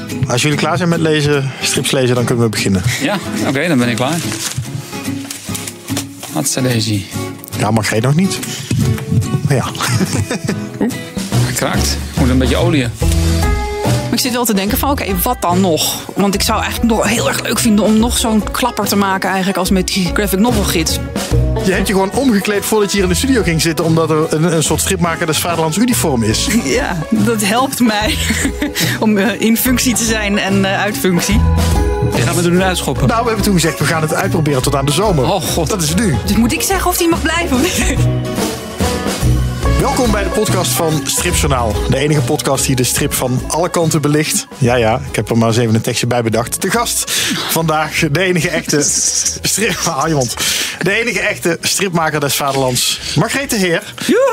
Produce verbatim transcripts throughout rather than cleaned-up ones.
Als jullie klaar zijn met lezen, strips lezen, dan kunnen we beginnen. Ja, oké, okay, dan ben ik klaar. Wat is deze? Ja, mag jij nog niet? Ja. Oeh, gekraakt. Moet een beetje olie. Ik zit wel te denken van, oké, okay, wat dan nog? Want ik zou eigenlijk nog heel erg leuk vinden om nog zo'n klapper te maken eigenlijk als met die graphic novel gids. Je hebt je gewoon omgekleed voordat je hier in de studio ging zitten, omdat er een, een soort stripmaker des Vaderlands uniform is. Ja, dat helpt mij om uh, in functie te zijn en uh, uit functie. Je gaat me er nu uitschoppen. Nou, we hebben toen gezegd, we gaan het uitproberen tot aan de zomer. Oh god. Dat is nu. Dus moet ik zeggen of die mag blijven? Welkom bij de podcast van Stripjournaal. De enige podcast die de strip van alle kanten belicht. Ja, ja, ik heb er maar eens even een tekstje bij bedacht. De gast vandaag, de enige echte strip... Ah, je mond. De enige echte stripmaker des Vaderlands, Margreet de Heer.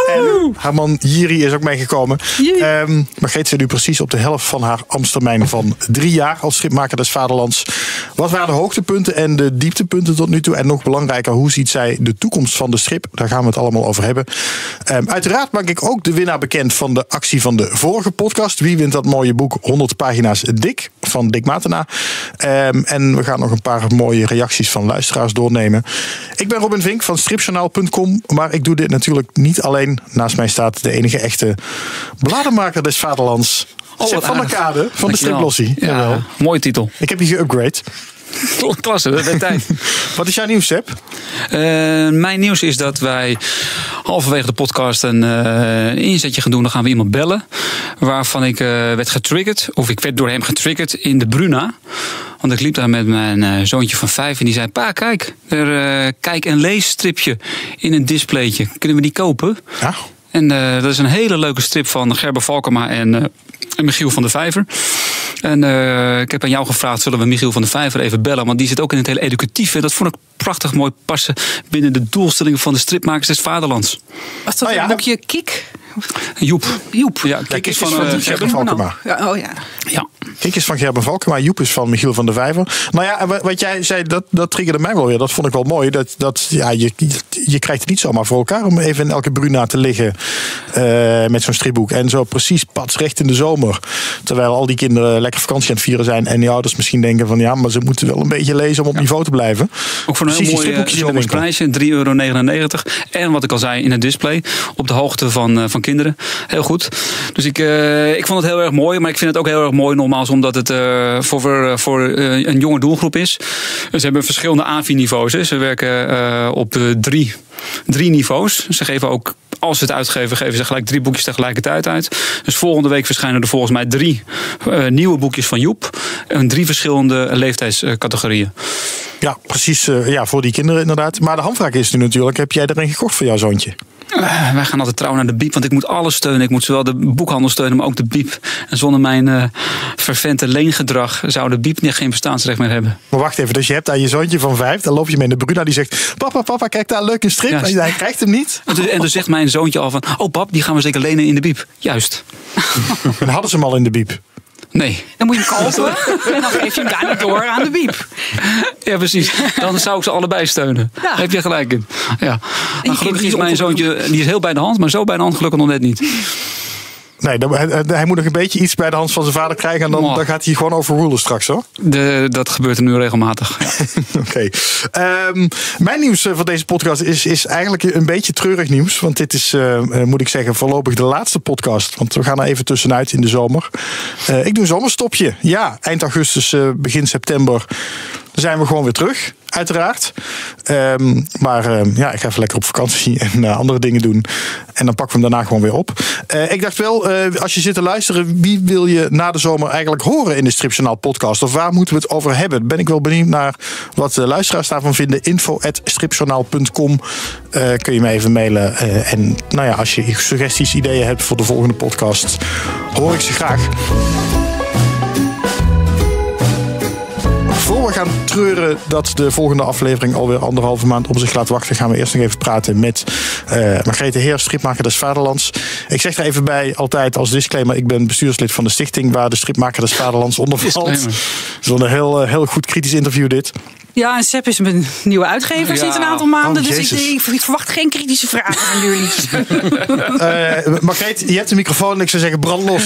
En haar man Jiri is ook meegekomen. Um, Margreet zit nu precies op de helft van haar ambtstermijn van drie jaar als stripmaker des Vaderlands. Wat waren de hoogtepunten en de dieptepunten tot nu toe? En nog belangrijker, hoe ziet zij de toekomst van de strip? Daar gaan we het allemaal over hebben. Um, uiteraard maak ik ook de winnaar bekend van de actie van de vorige podcast. Wie wint dat mooie boek honderd pagina's dik van Dick Matena. Um, en we gaan nog een paar mooie reacties van luisteraars doornemen. Ik ben Robin Vink van stripjournaal punt com. Maar ik doe dit natuurlijk niet alleen. Naast mij staat de enige echte bladenmaker des Vaderlands. Oh, Sepp van der Kade van de Striplossie. Ja, Jawel. Mooie titel. Ik heb je geupgrade. Klasse, dat werd tijd. Wat is jouw nieuws, Sepp? Uh, mijn nieuws is dat wij halverwege de podcast een uh, inzetje gaan doen. Dan gaan we iemand bellen. Waarvan ik uh, werd getriggerd. Of ik werd door hem getriggerd in de Bruna. Want ik liep daar met mijn uh, zoontje van vijf. En die zei, pa, kijk. Er uh, kijk- en leesstripje in een displaytje. Kunnen we die kopen? Ja. En uh, dat is een hele leuke strip van Gerber Valkema en, uh, en Michiel van der Vijver. En uh, ik heb aan jou gevraagd, zullen we Michiel van der Vijver even bellen? Want die zit ook in het hele educatieve. Dat vond ik prachtig mooi passen binnen de doelstellingen van de stripmakers des Vaderlands. Was dat oh, ja. een boekje Kik? Joep. Joep. Ja, Kik is van, uh, van Gerber Valkema. Ja, oh ja. Ja. Kik is van Gerber Valkema, Joep is van Michiel van der Vijver. Nou ja, wat jij zei, dat, dat triggerde mij wel weer. Dat vond ik wel mooi. Dat, dat, ja, je, je krijgt het niet zomaar voor elkaar om even in elke Bruna te liggen uh, met zo'n stripboek. En zo precies pats recht in de zomer. Terwijl al die kinderen lekker vakantie aan het vieren zijn. En die ouders misschien denken van ja, maar ze moeten wel een beetje lezen om op ja. niveau te blijven. Ook voor een precies heel mooi zomersprijsje, drie euro negenennegentig. En wat ik al zei, in het display. Op de hoogte van, uh, van kinderen. Heel goed. Dus ik, uh, ik vond het heel erg mooi. Maar ik vind het ook heel erg mooi nogmaals omdat het uh, voor, voor uh, een jonge doelgroep is. Ze hebben verschillende A V I-niveaus. Hè. Ze werken uh, op uh, drie, drie niveaus. Ze geven ook, als ze het uitgeven, geven ze gelijk drie boekjes tegelijkertijd uit. Dus volgende week verschijnen er volgens mij drie uh, nieuwe boekjes van Joep. En drie verschillende leeftijdscategorieën. Ja, precies. Uh, ja, voor die kinderen inderdaad. Maar de handvraag is nu natuurlijk, heb jij er een gekocht voor jouw zoontje? Uh, wij gaan altijd trouw naar de Biep, want ik moet alles steunen. Ik moet zowel de boekhandel steunen, maar ook de Biep. En zonder mijn uh, fervente leengedrag zou de Biep geen bestaansrecht meer hebben. Maar wacht even, dus je hebt aan je zoontje van vijf, dan loop je mee in de Bruna, die zegt, papa, papa, kijk daar, leuke strip. Ja, en hij krijgt hem niet. En dan dus zegt mijn zoontje al van, oh pap, die gaan we zeker lenen in de Biep. Juist. En hadden ze hem al in de Biep? Nee. Dan moet je hem kopen en dan geef je hem daarna door aan de Biep. Ja, precies. Dan zou ik ze allebei steunen. Ja. Daar heb je gelijk in. Ja. Maar gelukkig is mijn zoontje, die is heel bij de hand, maar zo bij de hand gelukkig nog net niet. Nee, dan, hij, hij moet nog een beetje iets bij de hand van zijn vader krijgen. En dan, oh. dan gaat hij gewoon overrulen straks, hoor. De, dat gebeurt er nu regelmatig. Ja. Oké. Okay. Um, mijn nieuws van deze podcast is, is eigenlijk een beetje treurig nieuws. Want dit is, uh, moet ik zeggen, voorlopig de laatste podcast. Want we gaan er even tussenuit in de zomer. Uh, ik doe een zomerstopje. Ja, eind augustus, uh, begin september. Dan zijn we gewoon weer terug, uiteraard. Um, maar uh, ja, ik ga even lekker op vakantie en uh, andere dingen doen. En dan pakken we hem daarna gewoon weer op. Uh, ik dacht wel, uh, als je zit te luisteren, wie wil je na de zomer eigenlijk horen in de Stripjournaal podcast? Of waar moeten we het over hebben? Ben ik wel benieuwd naar wat de luisteraars daarvan vinden. info at stripjournaal punt com uh, kun je me even mailen. Uh, en nou ja, als je suggesties, ideeën hebt voor de volgende podcast, hoor ik ze graag. Voor we gaan treuren dat de volgende aflevering alweer anderhalve maand op zich laat wachten, gaan we eerst nog even praten met uh, Margrethe Heer, stripmaker des Vaderlands. Ik zeg er even bij, altijd als disclaimer, ik ben bestuurslid van de stichting waar de stripmaker des Vaderlands onder valt. Het is wel een heel, heel goed kritisch interview dit. Ja, en Sepp is mijn nieuwe uitgever sinds Ja. een aantal maanden. Oh, dus ik, ik, ik verwacht geen kritische vragen van jullie. Uh, Margrethe, je hebt de microfoon en ik zou zeggen brand los.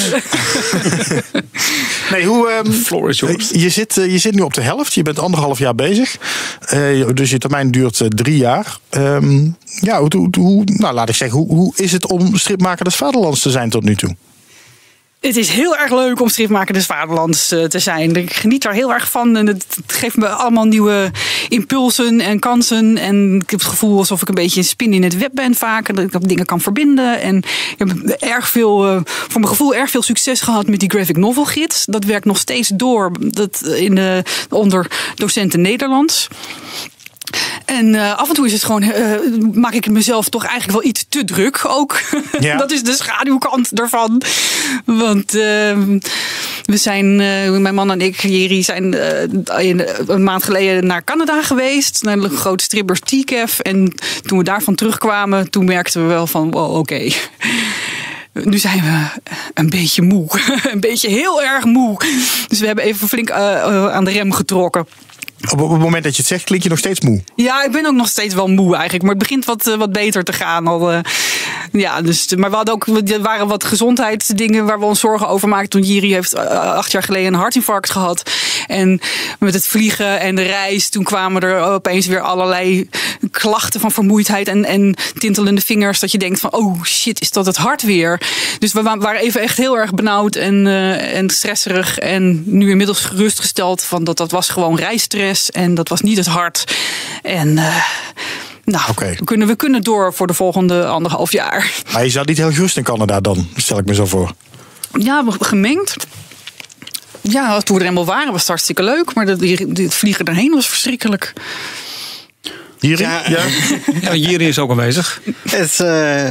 nee, hoe, um, Floor is yours. je, zit, uh, je zit nu op de helft. Je bent anderhalf jaar bezig. Uh, dus je termijn duurt uh, drie jaar. Um, ja, hoe, hoe, hoe, nou, laat ik zeggen, hoe, hoe is het om stripmaker des Vaderlands te zijn tot nu toe? Het is heel erg leuk om stripmaker des Vaderlands uh, te zijn. Ik geniet er heel erg van. En het, het geeft me allemaal nieuwe impulsen en kansen. En ik heb het gevoel alsof ik een beetje een spin in het web ben vaak. En dat ik dingen kan verbinden. En ik heb erg veel, uh, voor mijn gevoel erg veel succes gehad met die graphic novel gids. Dat werkt nog steeds door dat in de, onder docenten Nederlands. En uh, af en toe is het gewoon, uh, maak ik het mezelf toch eigenlijk wel iets te druk ook. Ja. Dat is de schaduwkant ervan. Want uh, we zijn, uh, mijn man en ik, Jerry, zijn uh, een maand geleden naar Canada geweest. Naar de grote strippers T C A F. En toen we daarvan terugkwamen, toen merkten we wel van, wow, oké. Okay. Nu zijn we een beetje moe. Een beetje heel erg moe. Dus we hebben even flink uh, uh, aan de rem getrokken. Op het moment dat je het zegt, klink je nog steeds moe. Ja, ik ben ook nog steeds wel moe eigenlijk. Maar het begint wat, wat beter te gaan. Al, uh, ja, dus, maar we hadden ook, er waren wat gezondheidsdingen waar we ons zorgen over maakten. Toen Jiri heeft uh, acht jaar geleden een hartinfarct gehad. En met het vliegen en de reis, toen kwamen er opeens weer allerlei klachten van vermoeidheid en, en tintelende vingers. Dat je denkt van, oh shit, is dat het hart weer? Dus we waren even echt heel erg benauwd en, uh, en stresserig. En nu inmiddels gerustgesteld van dat dat was gewoon reisstress. En dat was niet het hart. En uh, nou, okay. we, kunnen, we kunnen door voor de volgende anderhalf jaar. Maar je zat niet heel gerust in Canada dan, stel ik me zo voor. Ja, gemengd. Ja, toen we er eenmaal waren was het hartstikke leuk. Maar het vliegen erheen was verschrikkelijk. Jiri? Ja, ja. ja Jiri is ook aanwezig. Het uh,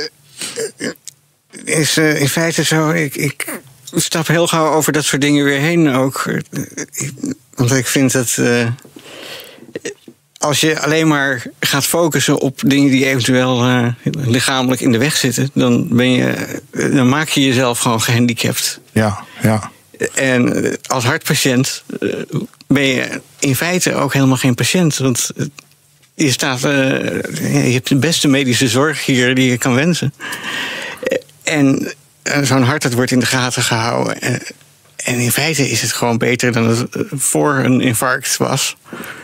is uh, in feite zo, ik... ik stap heel gauw over dat soort dingen weer heen ook. Want ik vind dat uh, als je alleen maar gaat focussen op dingen die eventueel uh, lichamelijk in de weg zitten, dan ben je, dan maak je jezelf gewoon gehandicapt. Ja, ja. En als hartpatiënt uh, ben je in feite ook helemaal geen patiënt. Want je staat, uh, je hebt de beste medische zorg hier die je kan wensen. En zo'n hart, dat wordt in de gaten gehouden. En in feite is het gewoon beter dan het voor een infarct was.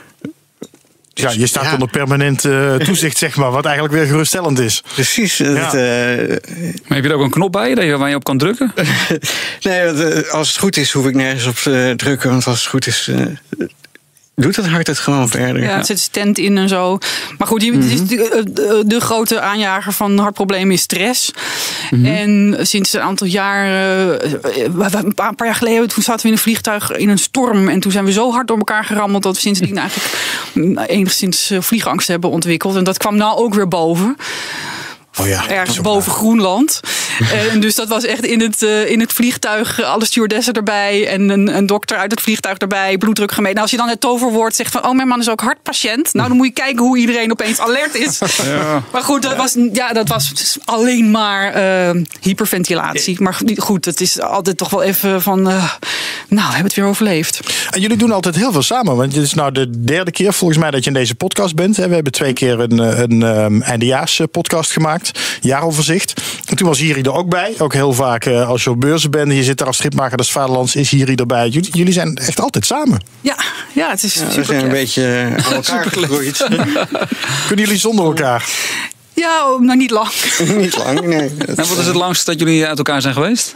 Dus, ja, je staat ja. onder permanent uh, toezicht, zeg maar. Wat eigenlijk weer geruststellend is. Precies. Ja. Het, uh, maar heb je er ook een knop bij je, waar je op kan drukken? nee, want, uh, als het goed is, hoef ik nergens op te drukken. Want als het goed is, Uh, doet het hart het gewoon verder. Ja, het zit stent in en zo. Maar goed, Mm-hmm. de, de, de grote aanjager van hartproblemen is stress. Mm-hmm. En sinds een aantal jaar, een paar jaar geleden, toen zaten we in een vliegtuig in een storm. En toen zijn we zo hard door elkaar gerammeld dat we sindsdien eigenlijk enigszins vliegangst hebben ontwikkeld. En dat kwam nou ook weer boven. Oh ja, ergens boven Groenland. En dus dat was echt in het, uh, in het vliegtuig, alle stewardessen erbij en een, een dokter uit het vliegtuig erbij, bloeddruk gemeten. Nou, als je dan het toverwoord zegt van, oh, mijn man is ook hartpatiënt. Nou, dan moet je kijken hoe iedereen opeens alert is. Ja. Maar goed, dat was, ja, dat was alleen maar uh, hyperventilatie. Maar goed, het is altijd toch wel even van, uh, nou, we hebben het weer overleefd. En jullie doen altijd heel veel samen, want het is nou de derde keer volgens mij dat je in deze podcast bent. We hebben twee keer een, een, een eindejaars podcast gemaakt. Jaaroverzicht. En toen was Jiri er ook bij. Ook heel vaak uh, als je op beurzen bent. Je zit daar als stripmaker des Vaderlands. Is Jiri erbij. Jullie, jullie zijn echt altijd samen. Ja, ja het is ja, super. We zijn een beetje aan elkaar gegroeid. Kunnen jullie zonder elkaar? Ja, nou niet lang. niet lang, nee. En wat is het langst dat jullie uit elkaar zijn geweest?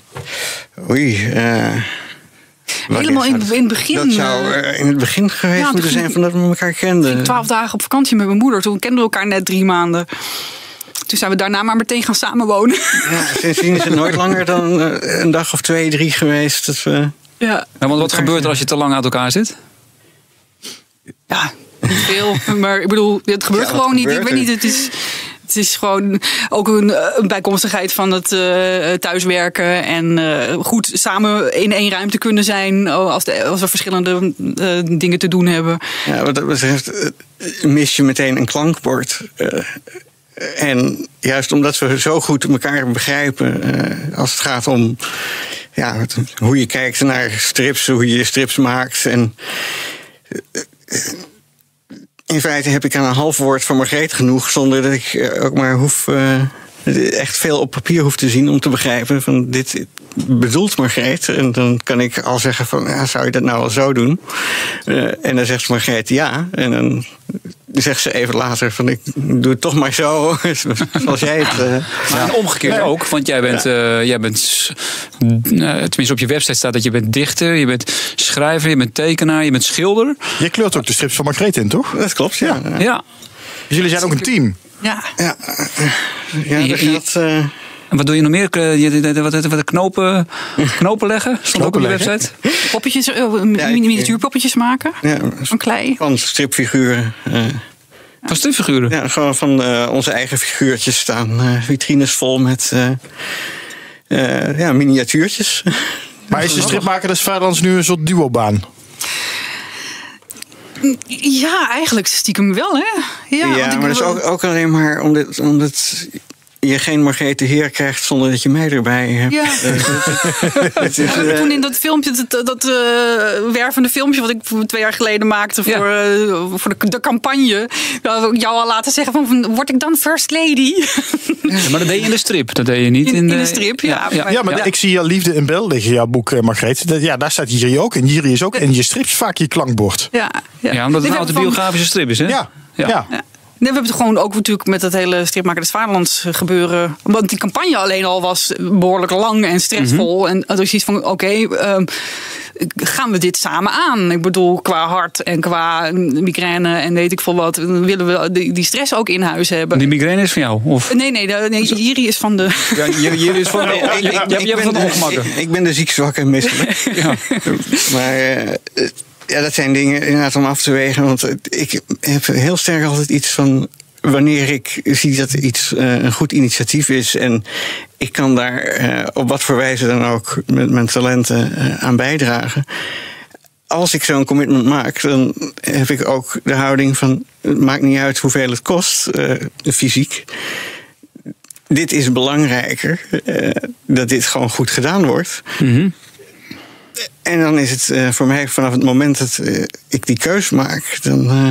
Oei, uh, helemaal in, in het begin. Dat zou uh, in het begin geweest ja, moeten zijn van dat we elkaar kenden. Twaalf dagen op vakantie met mijn moeder. Toen kenden we elkaar net drie maanden. Toen zijn we daarna maar meteen gaan samenwonen. Ja, sindsdien is het nooit langer dan een dag of twee, drie geweest. Dat we ja. Ja, want wat gebeurt er als je te lang uit elkaar zit? Ja, niet veel. Maar ik bedoel, het gebeurt ja, gewoon niet. Gebeurt ik weet niet, het is... Het Het is gewoon ook een, een bijkomstigheid van het uh, thuiswerken. En uh, goed samen in één ruimte kunnen zijn als, de, als we verschillende uh, dingen te doen hebben. Ja, wat dat betreft uh, mis je meteen een klankbord. Uh, en juist omdat we zo goed elkaar begrijpen uh, als het gaat om ja, het, hoe je kijkt naar strips, hoe je strips maakt. En uh, in feite heb ik aan een half woord van Margreet genoeg, zonder dat ik ook maar hoef, uh, echt veel op papier hoef te zien om te begrijpen van dit bedoelt Margreet. En dan kan ik al zeggen van, ja, zou je dat nou wel zo doen? Uh, en dan zegt Margreet ja. En dan zegt ze even later van, ik doe het toch maar zo, zoals jij het... Uh, maar ja. omgekeerd nee. ook, want jij bent, ja. uh, jij bent uh, tenminste op je website staat dat je bent dichter, je bent schrijver, je bent tekenaar, je bent schilder. Je kleurt ook de strips van Margreet in, toch? Dat klopt, ja. ja. ja. Dus jullie zijn ook een team? Ja. Ja, ja dat gaat... Uh, En wat doe je nog meer? Wat, wat, wat knopen, knopen leggen? Stond ook op je website? Poppetjes, miniatuurpoppetjes maken? Ja, van klei? Van stripfiguren. Uh, van stripfiguren? Ja, gewoon van uh, onze eigen figuurtjes staan. Uh, vitrines vol met uh, uh, ja, miniatuurtjes. Maar is de stripmaker des Vaderlands nu een soort duobaan? Ja, eigenlijk stiekem wel, hè? Ja, ja maar dat is ook, ook alleen maar omdat... omdat je geen Margreet de Heer krijgt zonder dat je mij erbij hebt. Ja. het is, uh... Toen in dat filmpje, dat, dat uh, wervende filmpje wat ik twee jaar geleden maakte voor, ja. uh, voor de, de campagne, jou al laten zeggen van, word ik dan first lady? Ja, maar dat deed je in de strip, dat deed je niet in, in, de, in de strip. Ja, ja, ja, ja maar ja. ik zie jouw Liefde in beeld liggen, jouw boek, Margreet. Ja, daar staat Jiri ook. En Jiri is ook in je strips vaak je klankbord. Ja, ja. ja omdat het een autobiografische strip is, hè? Ja, ja. ja. ja. Nee, we hebben het gewoon ook natuurlijk met dat hele Stripmaker des Vaderlands gebeuren. Want die campagne alleen al was behoorlijk lang en stressvol. Mm-hmm. En dus iets van, oké, okay, um, gaan we dit samen aan? Ik bedoel, qua hart en qua migraine en weet ik veel wat. Willen we die, die stress ook in huis hebben. Die migraine is van jou? Of? Nee, nee, de, nee Jiri is van de... Ja, Jiri is van de... ik, ik, ik, ik, ben de ik, ik ben de ziek, zwak en misselijk. Ja. Maar... Uh, Ja, dat zijn dingen inderdaad om af te wegen. Want ik heb heel sterk altijd iets van... wanneer ik zie dat iets uh, een goed initiatief is... en ik kan daar uh, op wat voor wijze dan ook met mijn talenten uh, aan bijdragen... als ik zo'n commitment maak, dan heb ik ook de houding van... het maakt niet uit hoeveel het kost, uh, fysiek... Dit is belangrijker, uh, dat dit gewoon goed gedaan wordt... Mm-hmm. En dan is het uh, voor mij vanaf het moment dat uh, ik die keus maak, dan, uh,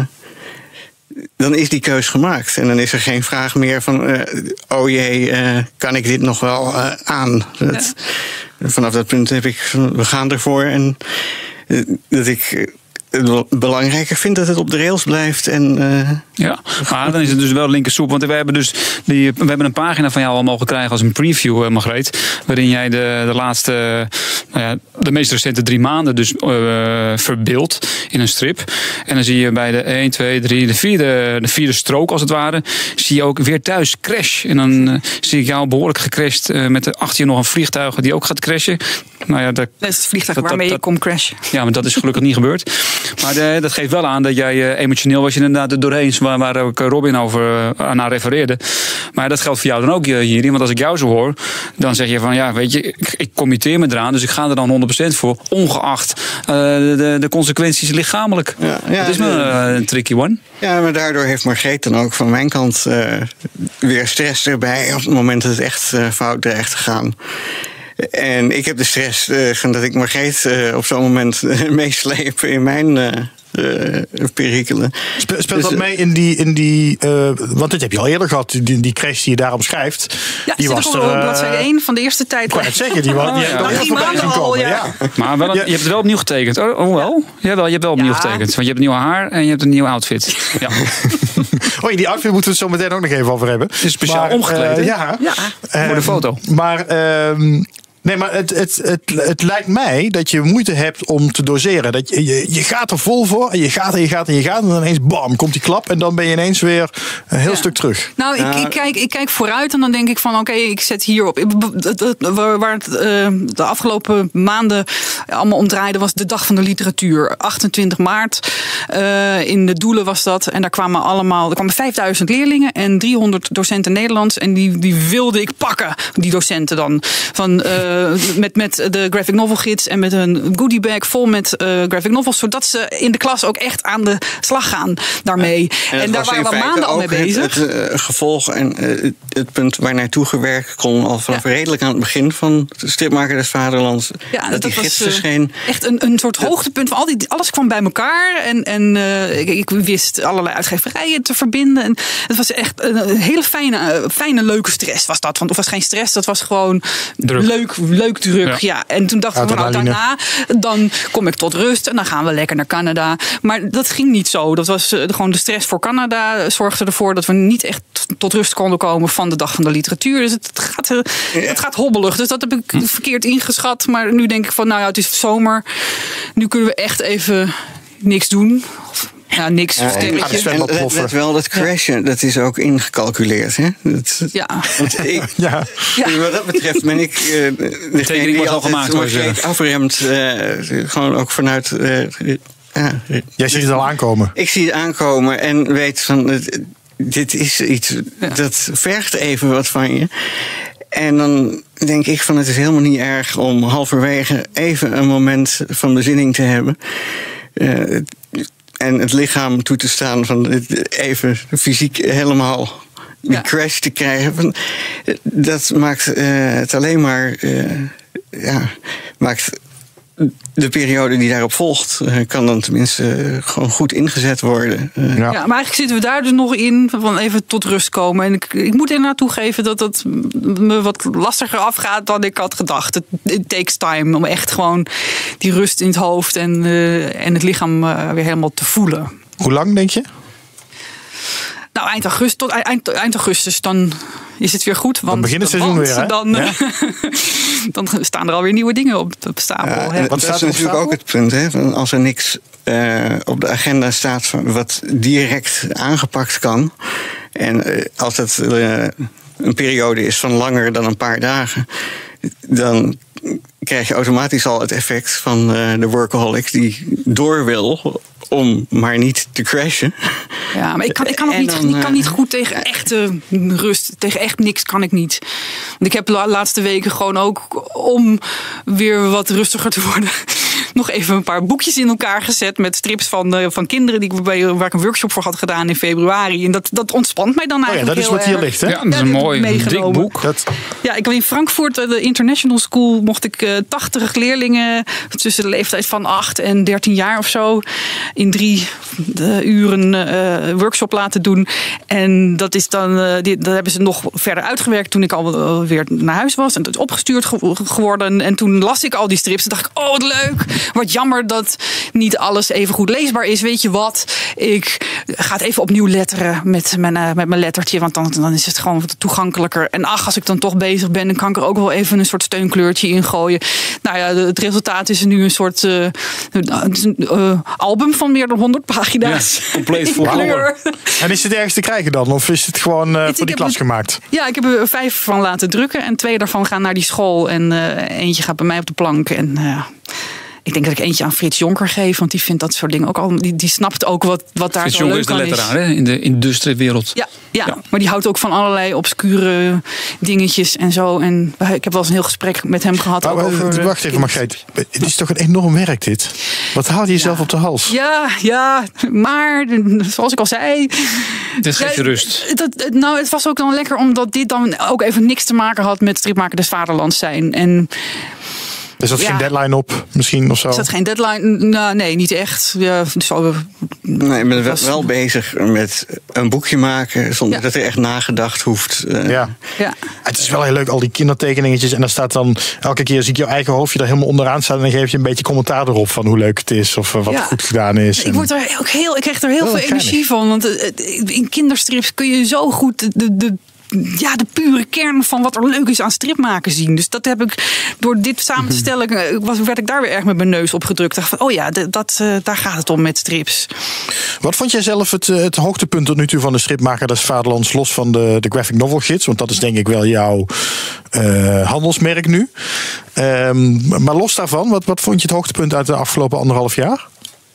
dan is die keus gemaakt. En dan is er geen vraag meer van, uh, oh jee, uh, kan ik dit nog wel uh, aan? Dat, ja. Vanaf dat punt heb ik, we gaan ervoor. En uh, dat ik uh, het belangrijker vind dat het op de rails blijft. En, uh, ja, maar dan is het dus wel linkersoep. Want we hebben dus die, we hebben een pagina van jou al mogen krijgen als een preview, uh, Margreet. Waarin jij de, de laatste, nou ja, de meest recente drie maanden dus uh, verbeeldt in een strip. En dan zie je bij de een, twee, drie, de vierde, de vierde strook als het ware, zie je ook weer thuis crash. En dan uh, zie ik jou behoorlijk gecrashed uh, met de achter je nog een vliegtuig die ook gaat crashen. Nou ja, dat, dat is het vliegtuig dat, waarmee dat, dat, je komt crashen. Ja, maar dat is gelukkig niet gebeurd. Maar de, dat geeft wel aan dat jij uh, emotioneel was je inderdaad er doorheen, waar, waar ook Robin over uh, naar refereerde. Maar dat geldt voor jou dan ook, Jiri. Want als ik jou zo hoor, dan zeg je van ja, weet je, ik, ik committeer me eraan, dus ik ga er dan honderd procent voor, ongeacht uh, de, de consequenties lichamelijk. Ja, ja, dat is me uh, een tricky one. Ja, maar daardoor heeft Margreet dan ook van mijn kant uh, weer stress erbij op het moment dat het echt uh, fout dreigt te gaan. En ik heb de stress uh, van dat ik Margreet uh, op zo'n moment uh, meesleep in mijn uh, uh, perikelen. Spe- speelt dus, dat mee in die... In die uh, want dit heb je al eerder gehad, die, die crash die je daar omschrijft. Ja, die was er... Uh, bladzijde één van de eerste tijd. Ik kan het zeggen, die, was, die ja. heb je voorbij zien komen. Ja. Ja. Maar wel, je hebt het wel opnieuw getekend. Oh, oh wel? Jawel, je hebt wel opnieuw ja. getekend. Want je hebt een nieuw haar en je hebt een nieuwe outfit. Ja. Oh, die outfit moeten we het zo meteen ook nog even over hebben. Het is speciaal maar, omgekleed. Uh, ja. ja. Uh, Voor de foto. Maar... Uh, Nee, maar het, het, het, het lijkt mij dat je moeite hebt om te doseren. Dat je, je, je gaat er vol voor en je gaat en je gaat en je gaat. En dan ineens bam, komt die klap. En dan ben je ineens weer een heel ja. stuk terug. Nou, ik, ik, kijk, ik kijk vooruit en dan denk ik van oké, okay, ik zet hierop. Waar het uh, de afgelopen maanden allemaal om draaide, was de Dag van de Literatuur. achtentwintig maart uh, in de Doelen was dat. En daar kwamen allemaal, er kwamen vijfduizend leerlingen en driehonderd docenten Nederlands. En die, die wilde ik pakken, die docenten dan. Van, uh, met, met de graphic novel gids en met een goodie bag vol met uh, graphic novels. Zodat ze in de klas ook echt aan de slag gaan daarmee. En, en daar waren we maanden al mee bezig. Het, het uh, gevolg en uh, het punt waar naartoe gewerkt kon al vanaf ja. redelijk aan het begin van de Stripmaker des Vaderlands. Ja, dat, dat die gids was, verscheen. Echt een, een soort hoogtepunt van al die, alles kwam bij elkaar. En, en uh, ik, ik wist allerlei uitgeverijen te verbinden. En het was echt een hele fijne, fijne, leuke stress was dat. Want het was geen stress, dat was gewoon druk. leuk, leuk druk. Ja. Ja. En toen dachten we, nou, daarna dan kom ik tot rust en dan gaan we lekker naar Canada. Maar dat ging niet zo. Dat was uh, gewoon de stress voor Canada zorgde ervoor dat we niet echt tot rust konden komen van de Dag van de Literatuur. Dus het gaat, uh, ja. het gaat hobbelig. Dus dat heb ik hm. verkeerd ingeschat. Maar nu denk ik van, nou ja, het is zomer. Nu kunnen we echt even niks doen. Ja, niks. Ja, en, en let, let wel, dat crashen, ja. dat is ook ingecalculeerd. Hè? Dat, ja. Want ik, ja. ja. Wat dat betreft ben ik uh, de tekening was al gemaakt. Maar afremt, uh, gewoon ook vanuit... Uh, ja. Jij ziet het al aankomen. Ik zie het aankomen en weet van... Uh, dit is iets, ja. dat vergt even wat van je. En dan denk ik van, het is helemaal niet erg om halverwege even een moment van bezinning te hebben. Uh, en het lichaam toe te staan van even fysiek helemaal die ja. crash te krijgen. Dat maakt uh, het alleen maar... Uh, ja, maakt de periode die daarop volgt, uh, kan dan tenminste uh, gewoon goed ingezet worden. Uh. Ja. ja, maar eigenlijk zitten we daar dus nog in van even tot rust komen. En ik, ik moet inderdaad toegeven dat dat me wat lastiger afgaat dan ik had gedacht. Het it takes time om echt gewoon die rust in het hoofd en, uh, en het lichaam uh, weer helemaal te voelen. Hoe lang denk je? Nou, eind augustus, tot eind, eind augustus, dan is het weer goed. Want, dan begint het seizoen weer, hè? Dan, ja? dan staan er alweer nieuwe dingen op, op stapel. Ja, hè? Wat dat is natuurlijk ook het punt, hè? Van als er niks uh, op de agenda staat wat direct aangepakt kan. En uh, als het uh, een periode is van langer dan een paar dagen, dan krijg je automatisch al het effect van uh, de workaholic die door wil om maar niet te crashen. Ja, maar ik kan, ik kan ook niet, dan, ik kan niet goed tegen echte rust. Tegen echt niks kan ik niet. Want ik heb de laatste weken gewoon ook, om weer wat rustiger te worden, nog even een paar boekjes in elkaar gezet met strips van, uh, van kinderen die ik bij, waar ik een workshop voor had gedaan in februari. En dat, dat ontspant mij dan eigenlijk heel erg. Oh ja, dat is wat hier ligt, hè? Ja, dat is een mooi dik boek. Dat... Ja, ik was in Frankfurt, de International School, mocht ik uh, tachtig leerlingen tussen de leeftijd van acht en dertien jaar of zo in drie uh, uren uh, workshop laten doen. En dat is dan, uh, die, dat hebben ze nog verder uitgewerkt toen ik al uh, weer naar huis was. En het is opgestuurd ge- geworden. En toen las ik al die strips en dacht ik, oh wat leuk. Wat jammer dat niet alles even goed leesbaar is. Weet je wat? Ik ga het even opnieuw letteren met mijn, uh, met mijn lettertje. Want dan, dan is het gewoon wat toegankelijker. En ach, als ik dan toch bezig ben, dan kan ik er ook wel even een soort steunkleurtje in gooien. Nou ja, het resultaat is nu een soort uh, een, uh, album van meer dan honderd pagina's. Ja, compleet vol kleur. En is het ergens te krijgen dan? Of is het gewoon uh, het, voor die klas het, gemaakt? Ja, ik heb er vijf van laten drukken. En twee daarvan gaan naar die school. En uh, eentje gaat bij mij op de plank. En uh, ik denk dat ik eentje aan Frits Jonker geef. Want die vindt dat soort dingen ook al. Die, die snapt ook wat, wat daar Frits zo Jonker leuk aan is. Frits Jonker is de letteraar, hè? In de industriewereld. Ja, ja, ja, maar die houdt ook van allerlei obscure dingetjes en zo. En ik heb wel eens een heel gesprek met hem gehad. Maar, over, wacht even, Margreet. Het is toch een enorm werk dit? Wat haal je jezelf ja. op de hals? Ja, ja, maar zoals ik al zei... Dit geeft je rust. Dat, nou, het was ook dan lekker omdat dit dan ook even niks te maken had met Stripmaker des Vaderlands zijn. En... Er zat ja. geen deadline op, misschien of zo? Er zat geen deadline? Nou, nee, niet echt. Ja, zo, nee, ik ben was... wel bezig met een boekje maken zonder ja. dat er echt nagedacht hoeft. Uh, ja. ja. Het is wel heel leuk, al die kindertekeningetjes. En daar staat dan, elke keer zie ik jouw eigen hoofdje daar helemaal onderaan staan. En dan geef je een beetje commentaar erop van hoe leuk het is. Of uh, wat ja. goed gedaan is. Ik, word er ook heel, ik krijg er heel oh, veel energie van. Want uh, in kinderstrips kun je zo goed de... de ja, de pure kern van wat er leuk is aan stripmaken zien. Dus dat heb ik, door dit samen te stellen, was, werd ik daar weer erg met mijn neus op gedrukt. Dacht van, oh ja, dat, uh, daar gaat het om met strips. Wat vond jij zelf het, het hoogtepunt tot nu toe van de stripmaker des Vaderlands, los van de, de graphic novel gids? Want dat is denk ik wel jouw uh, handelsmerk nu. Um, maar los daarvan, wat, wat vond je het hoogtepunt uit de afgelopen anderhalf jaar?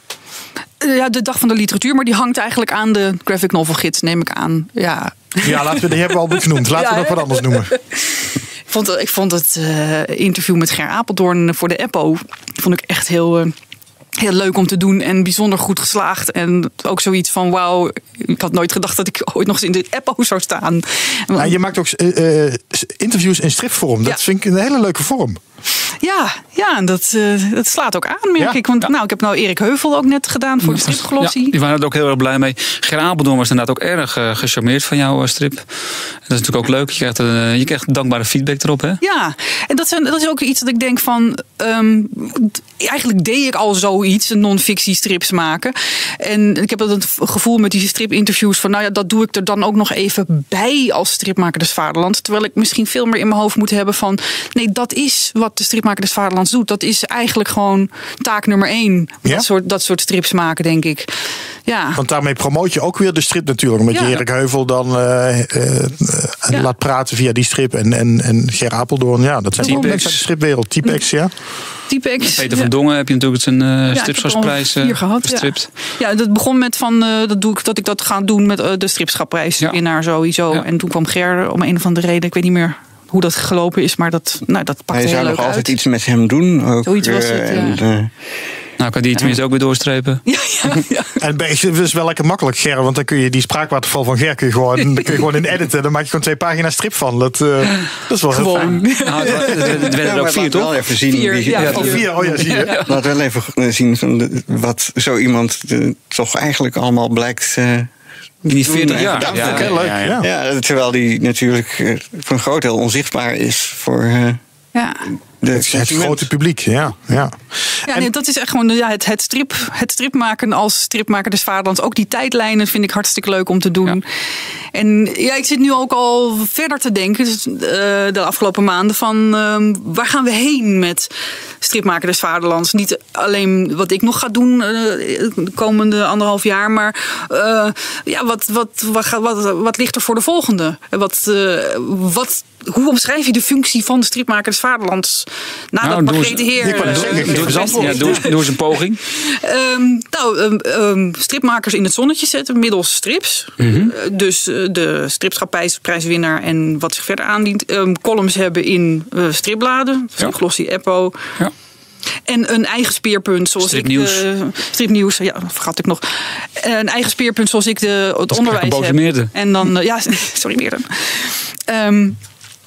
Ja, de dag van de literatuur, maar die hangt eigenlijk aan de graphic novel gids, neem ik aan. Ja, ja laten we, die hebben we al genoemd. Laten ja, we nog wat anders noemen. Ik vond, ik vond het uh, interview met Ger Apeldoorn voor de Eppo vond ik echt heel... Uh, Heel leuk om te doen en bijzonder goed geslaagd. En ook zoiets van, wauw, ik had nooit gedacht dat ik ooit nog eens in de Eppo zou staan. Ja, je maakt ook uh, interviews in stripvorm. Dat ja. vind ik een hele leuke vorm. Ja, ja, dat, uh, dat slaat ook aan, merk ja. ik. Want ja. nou, ik heb nou Erik Heuvel ook net gedaan voor de stripglossie. Ja, die waren er ook heel erg blij mee. Ger Apeldoorn was inderdaad ook erg uh, gecharmeerd van jouw uh, strip. Dat is natuurlijk ook leuk. Je krijgt, uh, je krijgt dankbare feedback erop, hè? Ja, en dat, zijn, dat is ook iets dat ik denk van... Um, eigenlijk deed ik al zoiets, een non-fictie strips maken. En ik heb het gevoel met die stripinterviews van... nou ja, dat doe ik er dan ook nog even bij als stripmaker des Vaderlands. Terwijl ik misschien veel meer in mijn hoofd moet hebben van... nee, dat is wat de stripmaker des Vaderlands doet. Dat is eigenlijk gewoon taak nummer één. Ja? Dat, soort, dat soort strips maken, denk ik. Ja. Want daarmee promoot je ook weer de strip natuurlijk. Omdat ja. je Erik Heuvel dan uh, uh, ja. laat praten via die strip. En, en, en Ger Apeldoorn, ja, dat zijn ook mensen uit de stripwereld. Typex, ja. Typex. Peter van Dongen heb je natuurlijk zijn uh, ja, stripschapsprijs uh, verstript. Ja. ja, dat begon met van uh, dat, doe ik, dat ik dat ga doen met uh, de stripschapprijswinnaar ja. sowieso. Ja. En toen kwam Ger om een of andere reden, ik weet niet meer hoe dat gelopen is, maar dat, nou, dat pakte heel leuk uit. Hij zou nog altijd iets met hem doen. Ook, Zoiets was het, ja. En, uh, nou, kan die tenminste ook weer doorstrepen. Ja, ja, ja. En het is wel lekker makkelijk, Ger, want dan kun je die spraakwaterval van Ger kun je gewoon, dan kun je gewoon in editen. Dan maak je gewoon twee pagina's strip van. Dat, uh, dat is wel gewoon. heel fijn. Nou, het, het werden er ook vier, toch? Wel even zien vier, wie, ja, ja, vier. vier. Oh ja, zie je. Ja. Laten we wel even zien van de, wat zo iemand uh, toch eigenlijk allemaal blijkt... Uh, die veertig jaar. Dat vind ik heel leuk. Ja, ja. Ja, terwijl die natuurlijk uh, voor een groot deel onzichtbaar is voor... Uh, ja. De het, het grote publiek, ja. ja. ja en, nee, dat is echt gewoon ja, het, het, strip, het stripmaken als stripmaker des Vaderlands. Ook die tijdlijnen vind ik hartstikke leuk om te doen. Ja. En ja, ik zit nu ook al verder te denken, dus, uh, de afgelopen maanden, van uh, waar gaan we heen met stripmaker des Vaderlands? Niet alleen wat ik nog ga doen uh, de komende anderhalf jaar, maar uh, ja, wat, wat, wat, wat, wat ligt er voor de volgende? Wat, uh, wat, hoe omschrijf je de functie van de stripmaker des Vaderlands? Nadat nou, Margrethe Heer... Ja, doe eens een poging. Um, nou, um, um, stripmakers in het zonnetje zetten middels strips. Mm-hmm. Uh, dus uh, de stripschapprijswinnaar en wat zich verder aandient. Um, columns hebben in uh, stripbladen. Ja. Glossy Eppo. Ja. En een eigen speerpunt zoals stripnieuws. ik de stripnieuws, ja, vergat ik nog. Een eigen speerpunt zoals ik de, het dat onderwijs heb. Meerden. En dan, uh, ja, sorry Meerden. Um,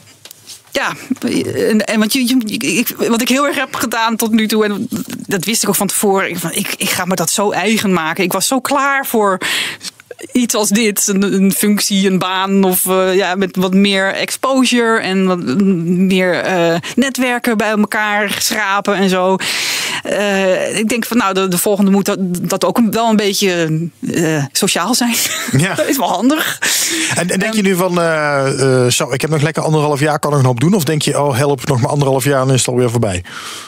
Ja, en, en want je, je, ik, wat ik heel erg heb gedaan tot nu toe, en dat wist ik ook van tevoren, ik, ik, ik ga me dat zo eigen maken. Ik was zo klaar voor iets als dit, een, een functie, een baan, of uh, ja, met wat meer exposure en wat meer uh, netwerken bij elkaar schrapen en zo. Uh, ik denk van nou, de, de volgende moet dat, dat ook wel een beetje uh, sociaal zijn. Ja. Dat is wel handig. En, en denk je nu van, uh, uh, zo, ik heb nog lekker anderhalf jaar, kan ik nog een hoop doen? Of denk je, oh help, nog maar anderhalf jaar en is het alweer voorbij?